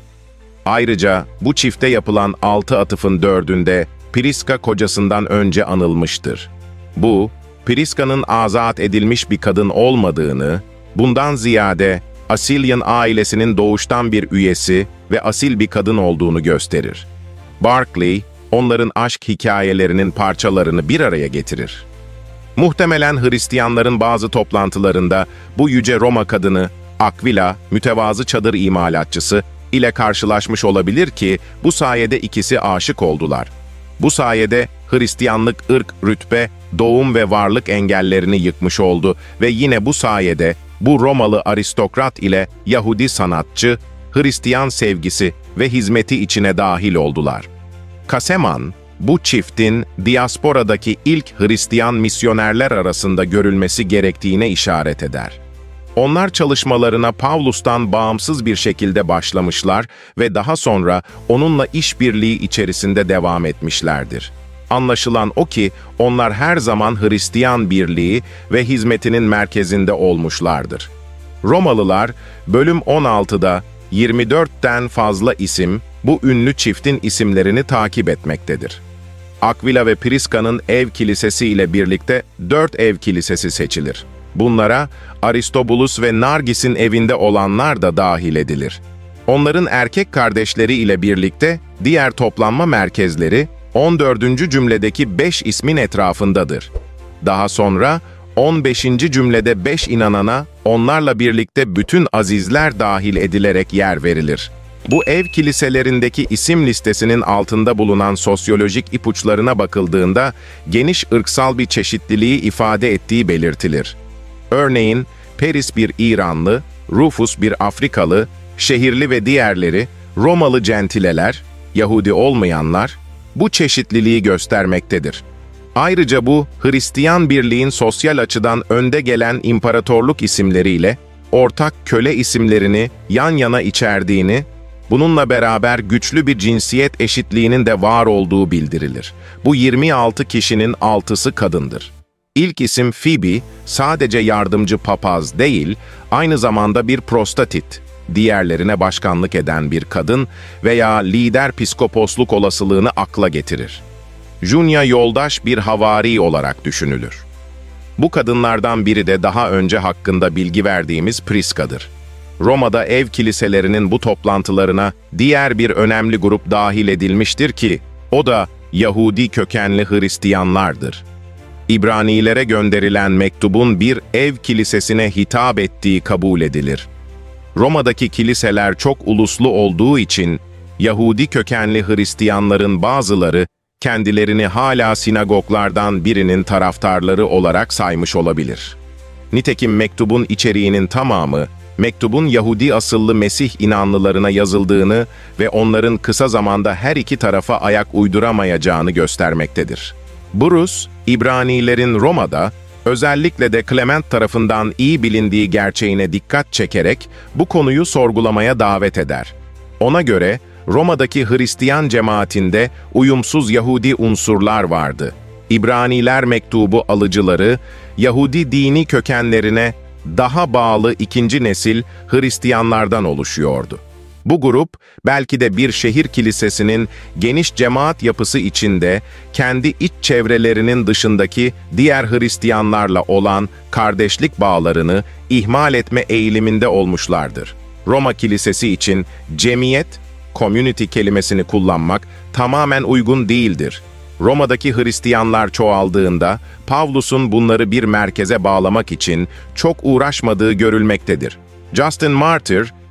Speaker 1: Ayrıca bu çifte yapılan altı atıfın dördünde Priska kocasından önce anılmıştır. Bu, Priska'nın azat edilmiş bir kadın olmadığını, bundan ziyade Acilian ailesinin doğuştan bir üyesi ve asil bir kadın olduğunu gösterir. Barclay, onların aşk hikayelerinin parçalarını bir araya getirir. Muhtemelen Hristiyanların bazı toplantılarında bu yüce Roma kadını, Akvila, mütevazı çadır imalatçısı ile karşılaşmış olabilir ki bu sayede ikisi aşık oldular. Bu sayede Hristiyanlık ırk, rütbe, doğum ve varlık engellerini yıkmış oldu ve yine bu sayede bu Romalı aristokrat ile Yahudi sanatçı, Hristiyan sevgisi ve hizmeti içine dahil oldular. Kaseman, bu çiftin diasporadaki ilk Hristiyan misyonerler arasında görülmesi gerektiğine işaret eder. Onlar çalışmalarına Pavlus'tan bağımsız bir şekilde başlamışlar ve daha sonra onunla işbirliği içerisinde devam etmişlerdir. Anlaşılan o ki onlar her zaman Hristiyan birliği ve hizmetinin merkezinde olmuşlardır. Romalılar, bölüm on altıda yirmi dörtten fazla isim, bu ünlü çiftin isimlerini takip etmektedir. Akvila ve Priska'nın ev kilisesi ile birlikte dört ev kilisesi seçilir. Bunlara Aristobulus ve Nargis'in evinde olanlar da dahil edilir. Onların erkek kardeşleri ile birlikte diğer toplanma merkezleri on dördüncü cümledeki beş ismin etrafındadır. Daha sonra on beşinci cümlede beş inanana onlarla birlikte bütün azizler dahil edilerek yer verilir. Bu ev kiliselerindeki isim listesinin altında bulunan sosyolojik ipuçlarına bakıldığında geniş ırksal bir çeşitliliği ifade ettiği belirtilir. Örneğin Peris bir İranlı, Rufus bir Afrikalı, şehirli ve diğerleri, Romalı centileler, Yahudi olmayanlar, bu çeşitliliği göstermektedir. Ayrıca bu, Hristiyan birliğin sosyal açıdan önde gelen imparatorluk isimleriyle ortak köle isimlerini yan yana içerdiğini, bununla beraber güçlü bir cinsiyet eşitliğinin de var olduğu bildirilir. Bu yirmi altı kişinin altısı kadındır. İlk isim Phoebe, sadece yardımcı papaz değil, aynı zamanda bir prostatit, diğerlerine başkanlık eden bir kadın veya lider piskoposluk olasılığını akla getirir. Junia yoldaş bir havari olarak düşünülür. Bu kadınlardan biri de daha önce hakkında bilgi verdiğimiz Priska'dır. Roma'da ev kiliselerinin bu toplantılarına diğer bir önemli grup dahil edilmiştir ki, o da Yahudi kökenli Hristiyanlardır. İbranilere gönderilen mektubun bir ev kilisesine hitap ettiği kabul edilir. Roma'daki kiliseler çok uluslu olduğu için, Yahudi kökenli Hristiyanların bazıları, kendilerini hala sinagoglardan birinin taraftarları olarak saymış olabilir. Nitekim mektubun içeriğinin tamamı, mektubun Yahudi asıllı Mesih inanlılarına yazıldığını ve onların kısa zamanda her iki tarafa ayak uyduramayacağını göstermektedir. Burrus, İbranilerin Roma'da, özellikle de Clement tarafından iyi bilindiği gerçeğine dikkat çekerek bu konuyu sorgulamaya davet eder. Ona göre, Roma'daki Hristiyan cemaatinde uyumsuz Yahudi unsurlar vardı. İbraniler mektubu alıcıları, Yahudi dini kökenlerine daha bağlı ikinci nesil Hristiyanlardan oluşuyordu. Bu grup, belki de bir şehir kilisesinin geniş cemaat yapısı içinde, kendi iç çevrelerinin dışındaki diğer Hristiyanlarla olan kardeşlik bağlarını ihmal etme eğiliminde olmuşlardır. Roma Kilisesi için cemiyet, community kelimesini kullanmak tamamen uygun değildir. Roma'daki Hristiyanlar çoğaldığında, Pavlus'un bunları bir merkeze bağlamak için çok uğraşmadığı görülmektedir. Justin Martyr,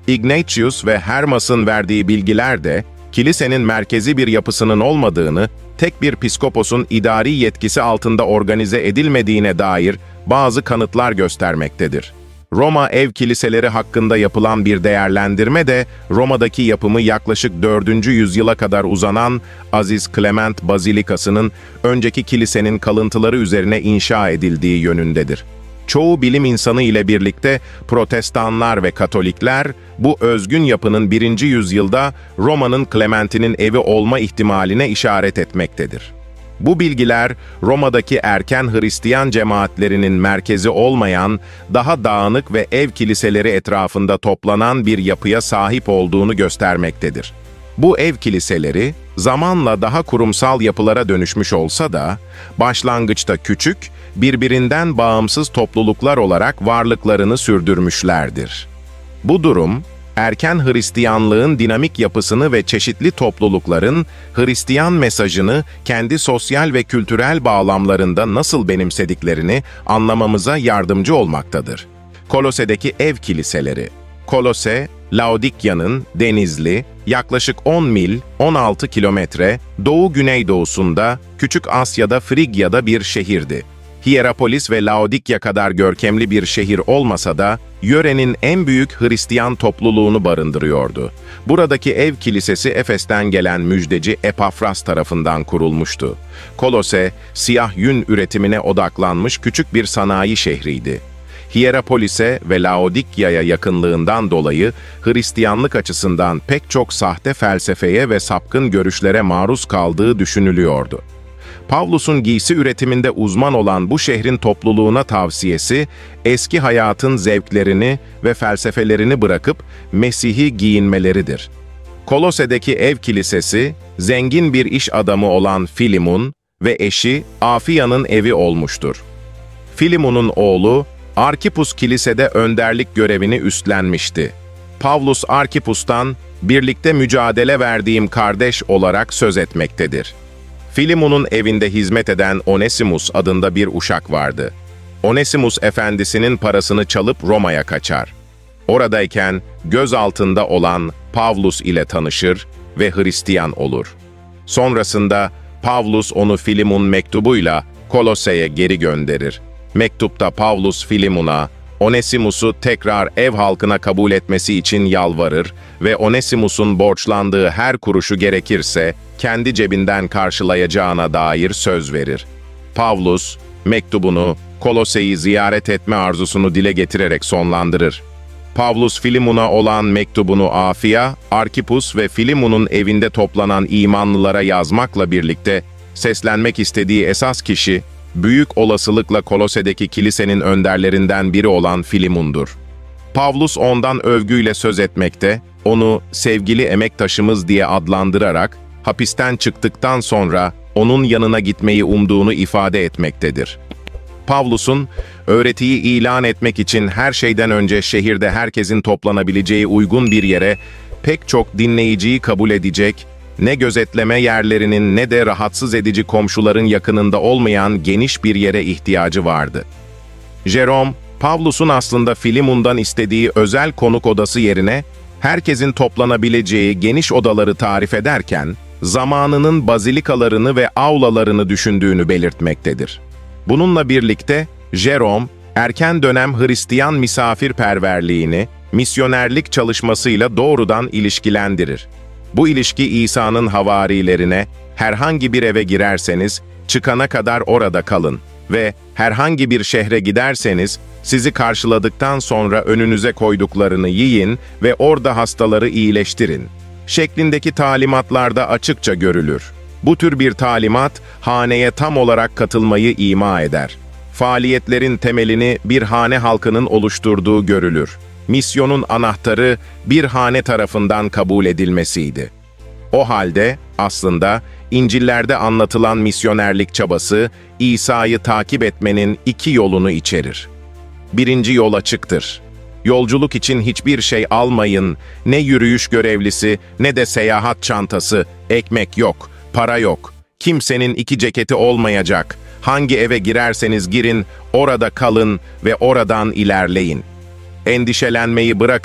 Speaker 1: Ignatius ve Hermas'ın verdiği bilgiler de, kilisenin merkezi bir yapısının olmadığını, tek bir piskoposun idari yetkisi altında organize edilmediğine dair bazı kanıtlar göstermektedir. Roma ev kiliseleri hakkında yapılan bir değerlendirme de, Roma'daki yapımı yaklaşık dördüncü yüzyıla kadar uzanan Aziz Clement Bazilikası'nın önceki kilisenin kalıntıları üzerine inşa edildiği yönündedir. Çoğu bilim insanı ile birlikte Protestanlar ve Katolikler, bu özgün yapının birinci yüzyılda Roma'nın Clement'inin evi olma ihtimaline işaret etmektedir. Bu bilgiler, Roma'daki erken Hristiyan cemaatlerinin merkezi olmayan, daha dağınık ve ev kiliseleri etrafında toplanan bir yapıya sahip olduğunu göstermektedir. Bu ev kiliseleri, zamanla daha kurumsal yapılara dönüşmüş olsa da, başlangıçta küçük, birbirinden bağımsız topluluklar olarak varlıklarını sürdürmüşlerdir. Bu durum, erken Hristiyanlığın dinamik yapısını ve çeşitli toplulukların Hristiyan mesajını kendi sosyal ve kültürel bağlamlarında nasıl benimsediklerini anlamamıza yardımcı olmaktadır. Kolose'deki ev kiliseleri. Kolose, Laodikya'nın Denizli, yaklaşık on mil, on altı kilometre, doğu-güneydoğusunda, Küçük Asya'da Frigya'da bir şehirdi. Hierapolis ve Laodikya kadar görkemli bir şehir olmasa da, yörenin en büyük Hristiyan topluluğunu barındırıyordu. Buradaki ev kilisesi Efes'ten gelen müjdeci Epafras tarafından kurulmuştu. Kolose, siyah yün üretimine odaklanmış küçük bir sanayi şehriydi. Hierapolis'e ve Laodikya'ya yakınlığından dolayı Hristiyanlık açısından pek çok sahte felsefeye ve sapkın görüşlere maruz kaldığı düşünülüyordu. Pavlus'un giysi üretiminde uzman olan bu şehrin topluluğuna tavsiyesi, eski hayatın zevklerini ve felsefelerini bırakıp Mesih'i giyinmeleridir. Kolose'deki ev kilisesi, zengin bir iş adamı olan Filimon ve eşi Afiya'nın evi olmuştur. Filimon'un oğlu, Arkipus kilisede önderlik görevini üstlenmişti. Pavlus Arkipus'tan, birlikte mücadele verdiğim kardeş olarak söz etmektedir. Filimon'un evinde hizmet eden Onesimus adında bir uşak vardı. Onesimus efendisinin parasını çalıp Roma'ya kaçar. Oradayken göz altında olan Pavlus ile tanışır ve Hristiyan olur. Sonrasında Pavlus onu Filimon mektubuyla Kolose'ye geri gönderir. Mektupta Pavlus Filimon'a, Onesimus'u tekrar ev halkına kabul etmesi için yalvarır ve Onesimus'un borçlandığı her kuruşu gerekirse kendi cebinden karşılayacağına dair söz verir. Pavlus, mektubunu Kolose'yi ziyaret etme arzusunu dile getirerek sonlandırır. Pavlus Filimon'a olan mektubunu Afia, Arkipus ve Filimon'un evinde toplanan imanlılara yazmakla birlikte seslenmek istediği esas kişi, büyük olasılıkla Kolose'deki kilisenin önderlerinden biri olan Filimon'dur. Pavlus ondan övgüyle söz etmekte, onu sevgili emektaşımız diye adlandırarak, hapisten çıktıktan sonra onun yanına gitmeyi umduğunu ifade etmektedir. Pavlus'un, öğretiyi ilan etmek için her şeyden önce şehirde herkesin toplanabileceği uygun bir yere, pek çok dinleyiciyi kabul edecek, ne gözetleme yerlerinin ne de rahatsız edici komşuların yakınında olmayan geniş bir yere ihtiyacı vardı. Jerome, Pavlus'un aslında Filimon'dan istediği özel konuk odası yerine, herkesin toplanabileceği geniş odaları tarif ederken, zamanının bazilikalarını ve avlalarını düşündüğünü belirtmektedir. Bununla birlikte, Jerome, erken dönem Hristiyan misafirperverliğini, misyonerlik çalışmasıyla doğrudan ilişkilendirir. Bu ilişki İsa'nın havarilerine, herhangi bir eve girerseniz, çıkana kadar orada kalın ve herhangi bir şehre giderseniz, sizi karşıladıktan sonra önünüze koyduklarını yiyin ve orada hastaları iyileştirin şeklindeki talimatlarda açıkça görülür. Bu tür bir talimat, haneye tam olarak katılmayı ima eder. Faaliyetlerin temelini bir hane halkının oluşturduğu görülür. Misyonun anahtarı bir hane tarafından kabul edilmesiydi. O halde aslında İncil'lerde anlatılan misyonerlik çabası İsa'yı takip etmenin iki yolunu içerir. Birinci yol açıktır. Yolculuk için hiçbir şey almayın, ne yürüyüş görevlisi ne de seyahat çantası, ekmek yok, para yok. Kimsenin iki ceketi olmayacak. Hangi eve girerseniz girin, orada kalın ve oradan ilerleyin. Endişelenmeyi bırakın,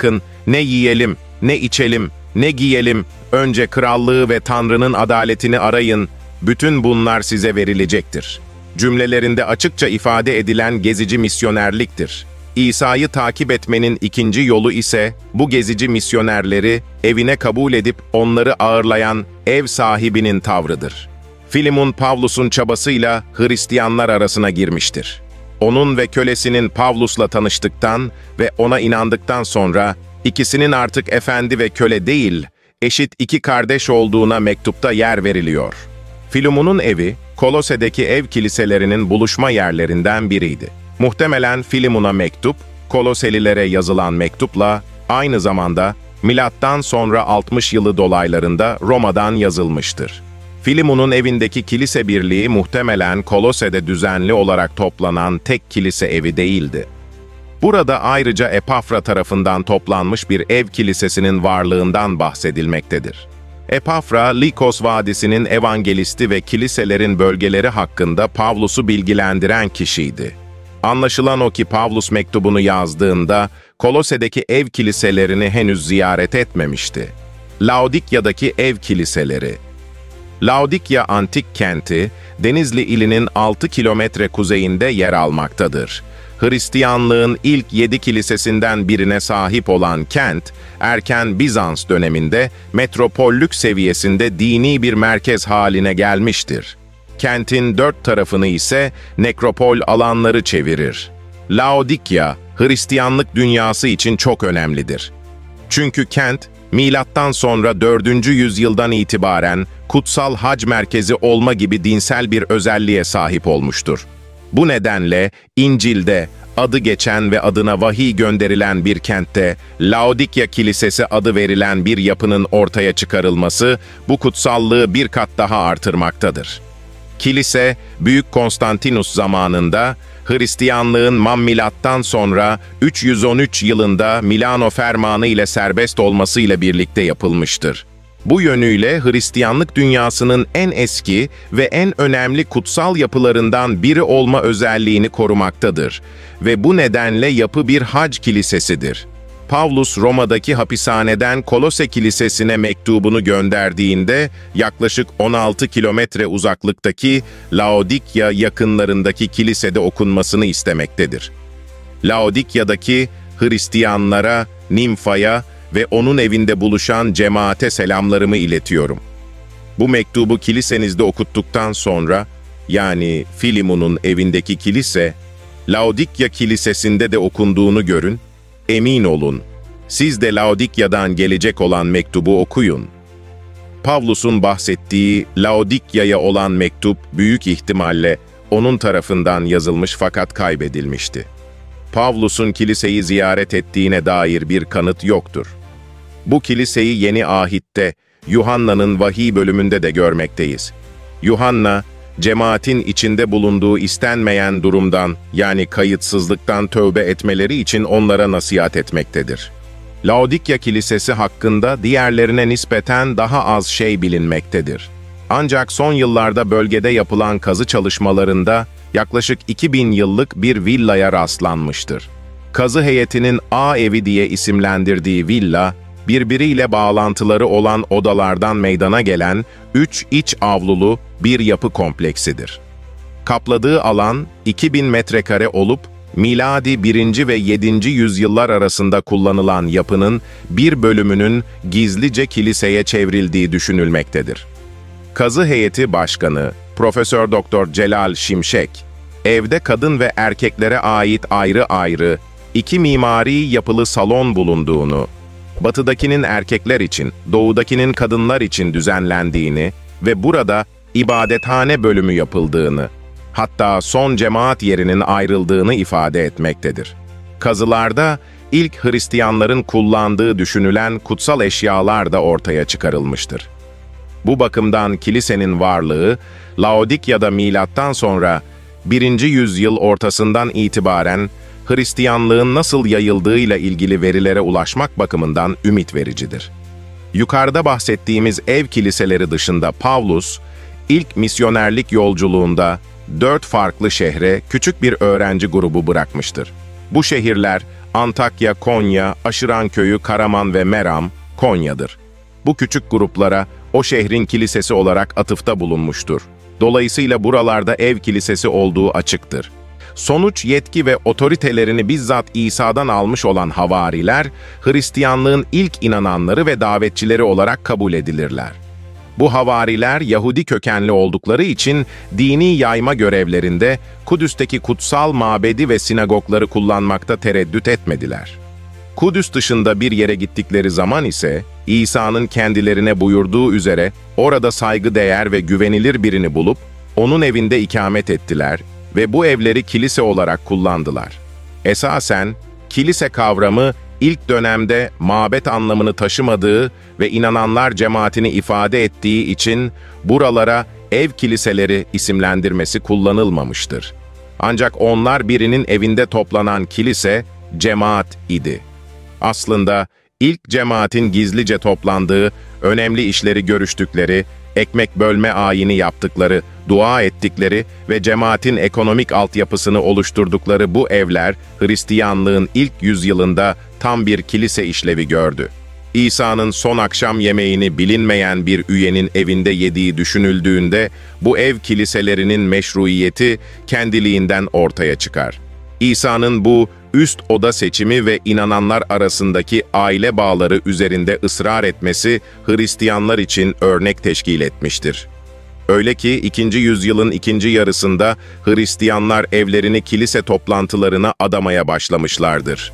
Speaker 1: Ne yiyelim, ne içelim, ne giyelim, önce krallığı ve Tanrı'nın adaletini arayın, bütün bunlar size verilecektir. Cümlelerinde açıkça ifade edilen gezici misyonerliktir. İsa'yı takip etmenin ikinci yolu ise bu gezici misyonerleri evine kabul edip onları ağırlayan ev sahibinin tavrıdır. Filemon, Pavlus'un çabasıyla Hristiyanlar arasına girmiştir. Onun ve kölesinin Pavlus'la tanıştıktan ve ona inandıktan sonra ikisinin artık efendi ve köle değil, eşit iki kardeş olduğuna mektupta yer veriliyor. Filemon'un evi, Kolose'deki ev kiliselerinin buluşma yerlerinden biriydi. Muhtemelen Filemon'a mektup, Koloselilere yazılan mektupla aynı zamanda milattan sonra altmış yılı dolaylarında Roma'dan yazılmıştır. Filemon'un evindeki kilise birliği muhtemelen Kolose'de düzenli olarak toplanan tek kilise evi değildi. Burada ayrıca Epafra tarafından toplanmış bir ev kilisesinin varlığından bahsedilmektedir. Epafra, Likos Vadisi'nin evangelisti ve kiliselerin bölgeleri hakkında Pavlus'u bilgilendiren kişiydi. Anlaşılan o ki Pavlus mektubunu yazdığında Kolose'deki ev kiliselerini henüz ziyaret etmemişti. Laodikya'daki ev kiliseleri. Laodikya antik kenti, Denizli ilinin altı kilometre kuzeyinde yer almaktadır. Hristiyanlığın ilk yedi kilisesinden birine sahip olan kent, erken Bizans döneminde metropollük seviyesinde dini bir merkez haline gelmiştir. Kentin dört tarafını ise nekropol alanları çevirir. Laodikya, Hristiyanlık dünyası için çok önemlidir. Çünkü kent, milattan sonra dördüncü yüzyıldan itibaren kutsal hac merkezi olma gibi dinsel bir özelliğe sahip olmuştur. Bu nedenle İncil'de adı geçen ve adına vahiy gönderilen bir kentte Laodikya Kilisesi adı verilen bir yapının ortaya çıkarılması bu kutsallığı bir kat daha artırmaktadır. Kilise, Büyük Konstantinus zamanında Hristiyanlığın Mammilattan sonra üç yüz on üç yılında Milano Fermanı ile serbest olmasıyla birlikte yapılmıştır. Bu yönüyle Hristiyanlık dünyasının en eski ve en önemli kutsal yapılarından biri olma özelliğini korumaktadır ve bu nedenle yapı bir hac kilisesidir. Pavlus, Roma'daki hapishaneden Kolose Kilisesi'ne mektubunu gönderdiğinde yaklaşık on altı kilometre uzaklıktaki Laodikya yakınlarındaki kilisede okunmasını istemektedir. Laodikya'daki Hristiyanlara, Nimfa'ya ve onun evinde buluşan cemaate selamlarımı iletiyorum. Bu mektubu kilisenizde okuttuktan sonra, yani Filemon'un evindeki kilise, Laodikya Kilisesi'nde de okunduğunu görün, emin olun, siz de Laodikya'dan gelecek olan mektubu okuyun. Pavlus'un bahsettiği Laodikya'ya olan mektup büyük ihtimalle onun tarafından yazılmış fakat kaybedilmişti. Pavlus'un kiliseyi ziyaret ettiğine dair bir kanıt yoktur. Bu kiliseyi Yeni Ahit'te, Yuhanna'nın vahiy bölümünde de görmekteyiz. Yuhanna, cemaatin içinde bulunduğu istenmeyen durumdan, yani kayıtsızlıktan tövbe etmeleri için onlara nasihat etmektedir. Laodikya Kilisesi hakkında diğerlerine nispeten daha az şey bilinmektedir. Ancak son yıllarda bölgede yapılan kazı çalışmalarında yaklaşık iki bin yıllık bir villaya rastlanmıştır. Kazı heyetinin A evi diye isimlendirdiği villa, birbiriyle bağlantıları olan odalardan meydana gelen üç iç avlulu bir yapı kompleksidir. Kapladığı alan iki bin metrekare olup, miladi birinci ve yedinci yüzyıllar arasında kullanılan yapının bir bölümünün gizlice kiliseye çevrildiği düşünülmektedir. Kazı heyeti başkanı, Profesör Doktor Celal Şimşek, evde kadın ve erkeklere ait ayrı ayrı iki mimari yapılı salon bulunduğunu, batıdakinin erkekler için, doğudakinin kadınlar için düzenlendiğini ve burada ibadethane bölümü yapıldığını, hatta son cemaat yerinin ayrıldığını ifade etmektedir. Kazılarda ilk Hristiyanların kullandığı düşünülen kutsal eşyalar da ortaya çıkarılmıştır. Bu bakımdan kilisenin varlığı, Laodikya'da milattan sonra birinci yüzyıl ortasından itibaren Hristiyanlığın nasıl yayıldığıyla ilgili verilere ulaşmak bakımından ümit vericidir. Yukarıda bahsettiğimiz ev kiliseleri dışında Pavlus, ilk misyonerlik yolculuğunda dört farklı şehre küçük bir öğrenci grubu bırakmıştır. Bu şehirler Antakya, Konya, Aşıranköy'ü, Karaman ve Meram, Konya'dır. Bu küçük gruplara o şehrin kilisesi olarak atıfta bulunmuştur. Dolayısıyla buralarda ev kilisesi olduğu açıktır. Sonuç, yetki ve otoritelerini bizzat İsa'dan almış olan havariler, Hristiyanlığın ilk inananları ve davetçileri olarak kabul edilirler. Bu havariler Yahudi kökenli oldukları için dini yayma görevlerinde Kudüs'teki kutsal mabedi ve sinagogları kullanmakta tereddüt etmediler. Kudüs dışında bir yere gittikleri zaman ise İsa'nın kendilerine buyurduğu üzere orada saygıdeğer ve güvenilir birini bulup onun evinde ikamet ettiler ve bu evleri kilise olarak kullandılar. Esasen kilise kavramı ilk dönemde mabet anlamını taşımadığı ve inananlar cemaatini ifade ettiği için buralara ev kiliseleri isimlendirmesi kullanılmamıştır. Ancak onlar birinin evinde toplanan kilise, cemaat idi. Aslında ilk cemaatin gizlice toplandığı, önemli işleri görüştükleri, ekmek bölme ayini yaptıkları, dua ettikleri ve cemaatin ekonomik altyapısını oluşturdukları bu evler, Hristiyanlığın ilk yüzyılında tam bir kilise işlevi gördü. İsa'nın son akşam yemeğini bilinmeyen bir üyenin evinde yediği düşünüldüğünde, bu ev kiliselerinin meşruiyeti kendiliğinden ortaya çıkar. İsa'nın bu üst oda seçimi ve inananlar arasındaki aile bağları üzerinde ısrar etmesi Hristiyanlar için örnek teşkil etmiştir. Öyle ki ikinci yüzyılın ikinci yarısında Hristiyanlar evlerini kilise toplantılarına adamaya başlamışlardır.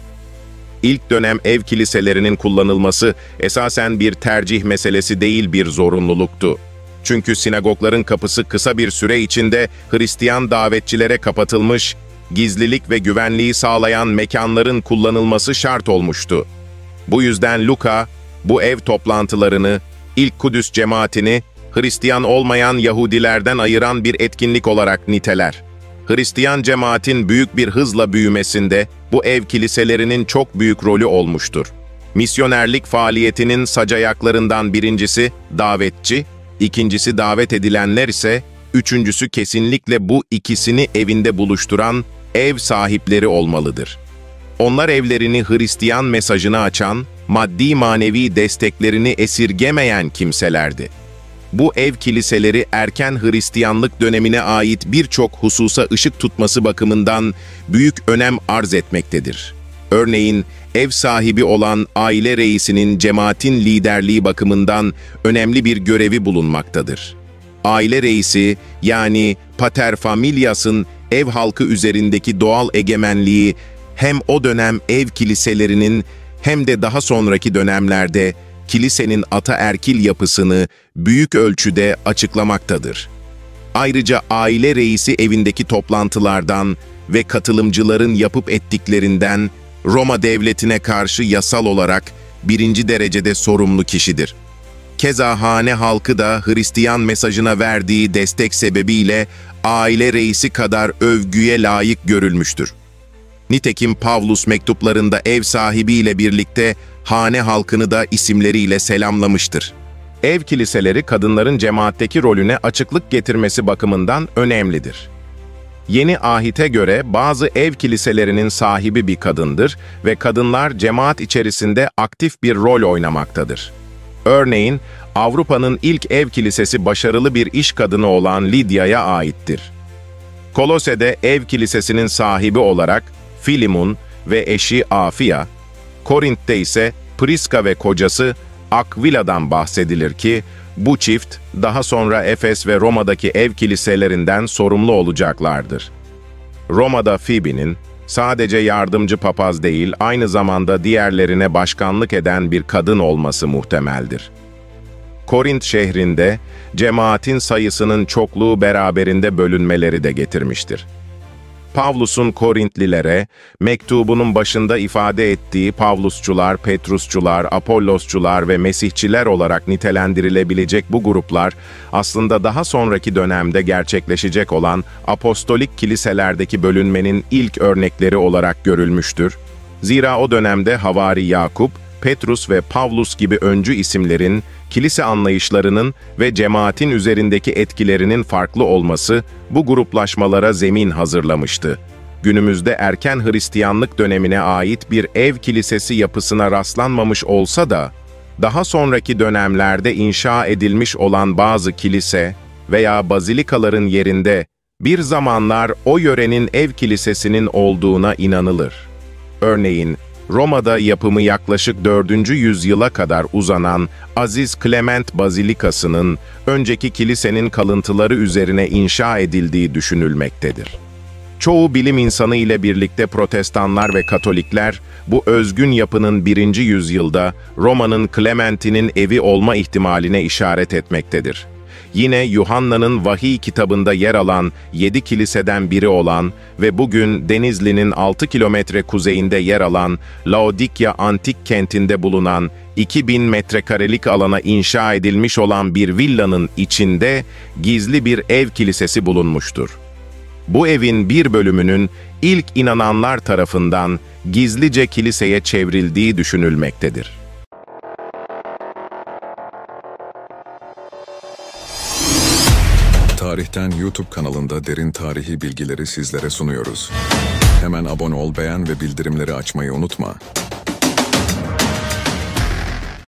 Speaker 1: İlk dönem ev kiliselerinin kullanılması esasen bir tercih meselesi değil, bir zorunluluktu. Çünkü sinagogların kapısı kısa bir süre içinde Hristiyan davetçilere kapatılmış, gizlilik ve güvenliği sağlayan mekanların kullanılması şart olmuştu. Bu yüzden Luka, bu ev toplantılarını, ilk Kudüs cemaatini, Hristiyan olmayan Yahudilerden ayıran bir etkinlik olarak niteler. Hristiyan cemaatin büyük bir hızla büyümesinde bu ev kiliselerinin çok büyük rolü olmuştur. Misyonerlik faaliyetinin sacayaklarından birincisi davetçi, ikincisi davet edilenler ise, üçüncüsü kesinlikle bu ikisini evinde buluşturan ev sahipleri olmalıdır. Onlar evlerini Hristiyan mesajına açan, maddi manevi desteklerini esirgemeyen kimselerdi. Bu ev kiliseleri erken Hristiyanlık dönemine ait birçok hususa ışık tutması bakımından büyük önem arz etmektedir. Örneğin, ev sahibi olan aile reisinin cemaatin liderliği bakımından önemli bir görevi bulunmaktadır. Aile reisi, yani paterfamilias'ın ev halkı üzerindeki doğal egemenliği hem o dönem ev kiliselerinin hem de daha sonraki dönemlerde kilisenin ataerkil yapısını büyük ölçüde açıklamaktadır. Ayrıca aile reisi evindeki toplantılardan ve katılımcıların yapıp ettiklerinden Roma devletine karşı yasal olarak birinci derecede sorumlu kişidir. Keza hane halkı da Hristiyan mesajına verdiği destek sebebiyle aile reisi kadar övgüye layık görülmüştür. Nitekim Pavlus mektuplarında ev sahibiyle birlikte hane halkını da isimleriyle selamlamıştır. Ev kiliseleri kadınların cemaatteki rolüne açıklık getirmesi bakımından önemlidir. Yeni ahite göre bazı ev kiliselerinin sahibi bir kadındır ve kadınlar cemaat içerisinde aktif bir rol oynamaktadır. Örneğin, Avrupa'nın ilk ev kilisesi başarılı bir iş kadını olan Lidya'ya aittir. Kolose'de ev kilisesinin sahibi olarak Filimon ve eşi Afia, Korint'te ise Priska ve kocası Akvila'dan bahsedilir ki, bu çift daha sonra Efes ve Roma'daki ev kiliselerinden sorumlu olacaklardır. Roma'da Fibi'nin sadece yardımcı papaz değil, aynı zamanda diğerlerine başkanlık eden bir kadın olması muhtemeldir. Korint şehrinde cemaatin sayısının çokluğu beraberinde bölünmeleri de getirmiştir. Pavlus'un Korintlilere mektubunun başında ifade ettiği Pavlusçular, Petrusçular, Apollosçular ve Mesihçiler olarak nitelendirilebilecek bu gruplar aslında daha sonraki dönemde gerçekleşecek olan apostolik kiliselerdeki bölünmenin ilk örnekleri olarak görülmüştür. Zira o dönemde Havari Yakup, Petrus ve Pavlus gibi öncü isimlerin kilise anlayışlarının ve cemaatin üzerindeki etkilerinin farklı olması bu gruplaşmalara zemin hazırlamıştı. günümüzde erken Hristiyanlık dönemine ait bir ev kilisesi yapısına rastlanmamış olsa da, daha sonraki dönemlerde inşa edilmiş olan bazı kilise veya bazilikaların yerinde bir zamanlar o yörenin ev kilisesinin olduğuna inanılır. Örneğin, Roma'da yapımı yaklaşık dördüncü yüzyıla kadar uzanan Aziz Clement Bazilikası'nın önceki kilisenin kalıntıları üzerine inşa edildiği düşünülmektedir. Çoğu bilim insanı ile birlikte Protestanlar ve Katolikler, bu özgün yapının birinci yüzyılda Roma'nın Clement'inin evi olma ihtimaline işaret etmektedir. Yine Yuhanna'nın vahiy kitabında yer alan yedi kiliseden biri olan ve bugün Denizli'nin altı kilometre kuzeyinde yer alan Laodikya antik kentinde bulunan iki bin metrekarelik alana inşa edilmiş olan bir villanın içinde gizli bir ev kilisesi bulunmuştur. Bu evin bir bölümünün ilk inananlar tarafından gizlice kiliseye çevrildiği düşünülmektedir.
Speaker 2: Tarihten YouTube kanalında derin tarihi bilgileri sizlere sunuyoruz. Hemen abone ol, beğen ve bildirimleri açmayı unutma.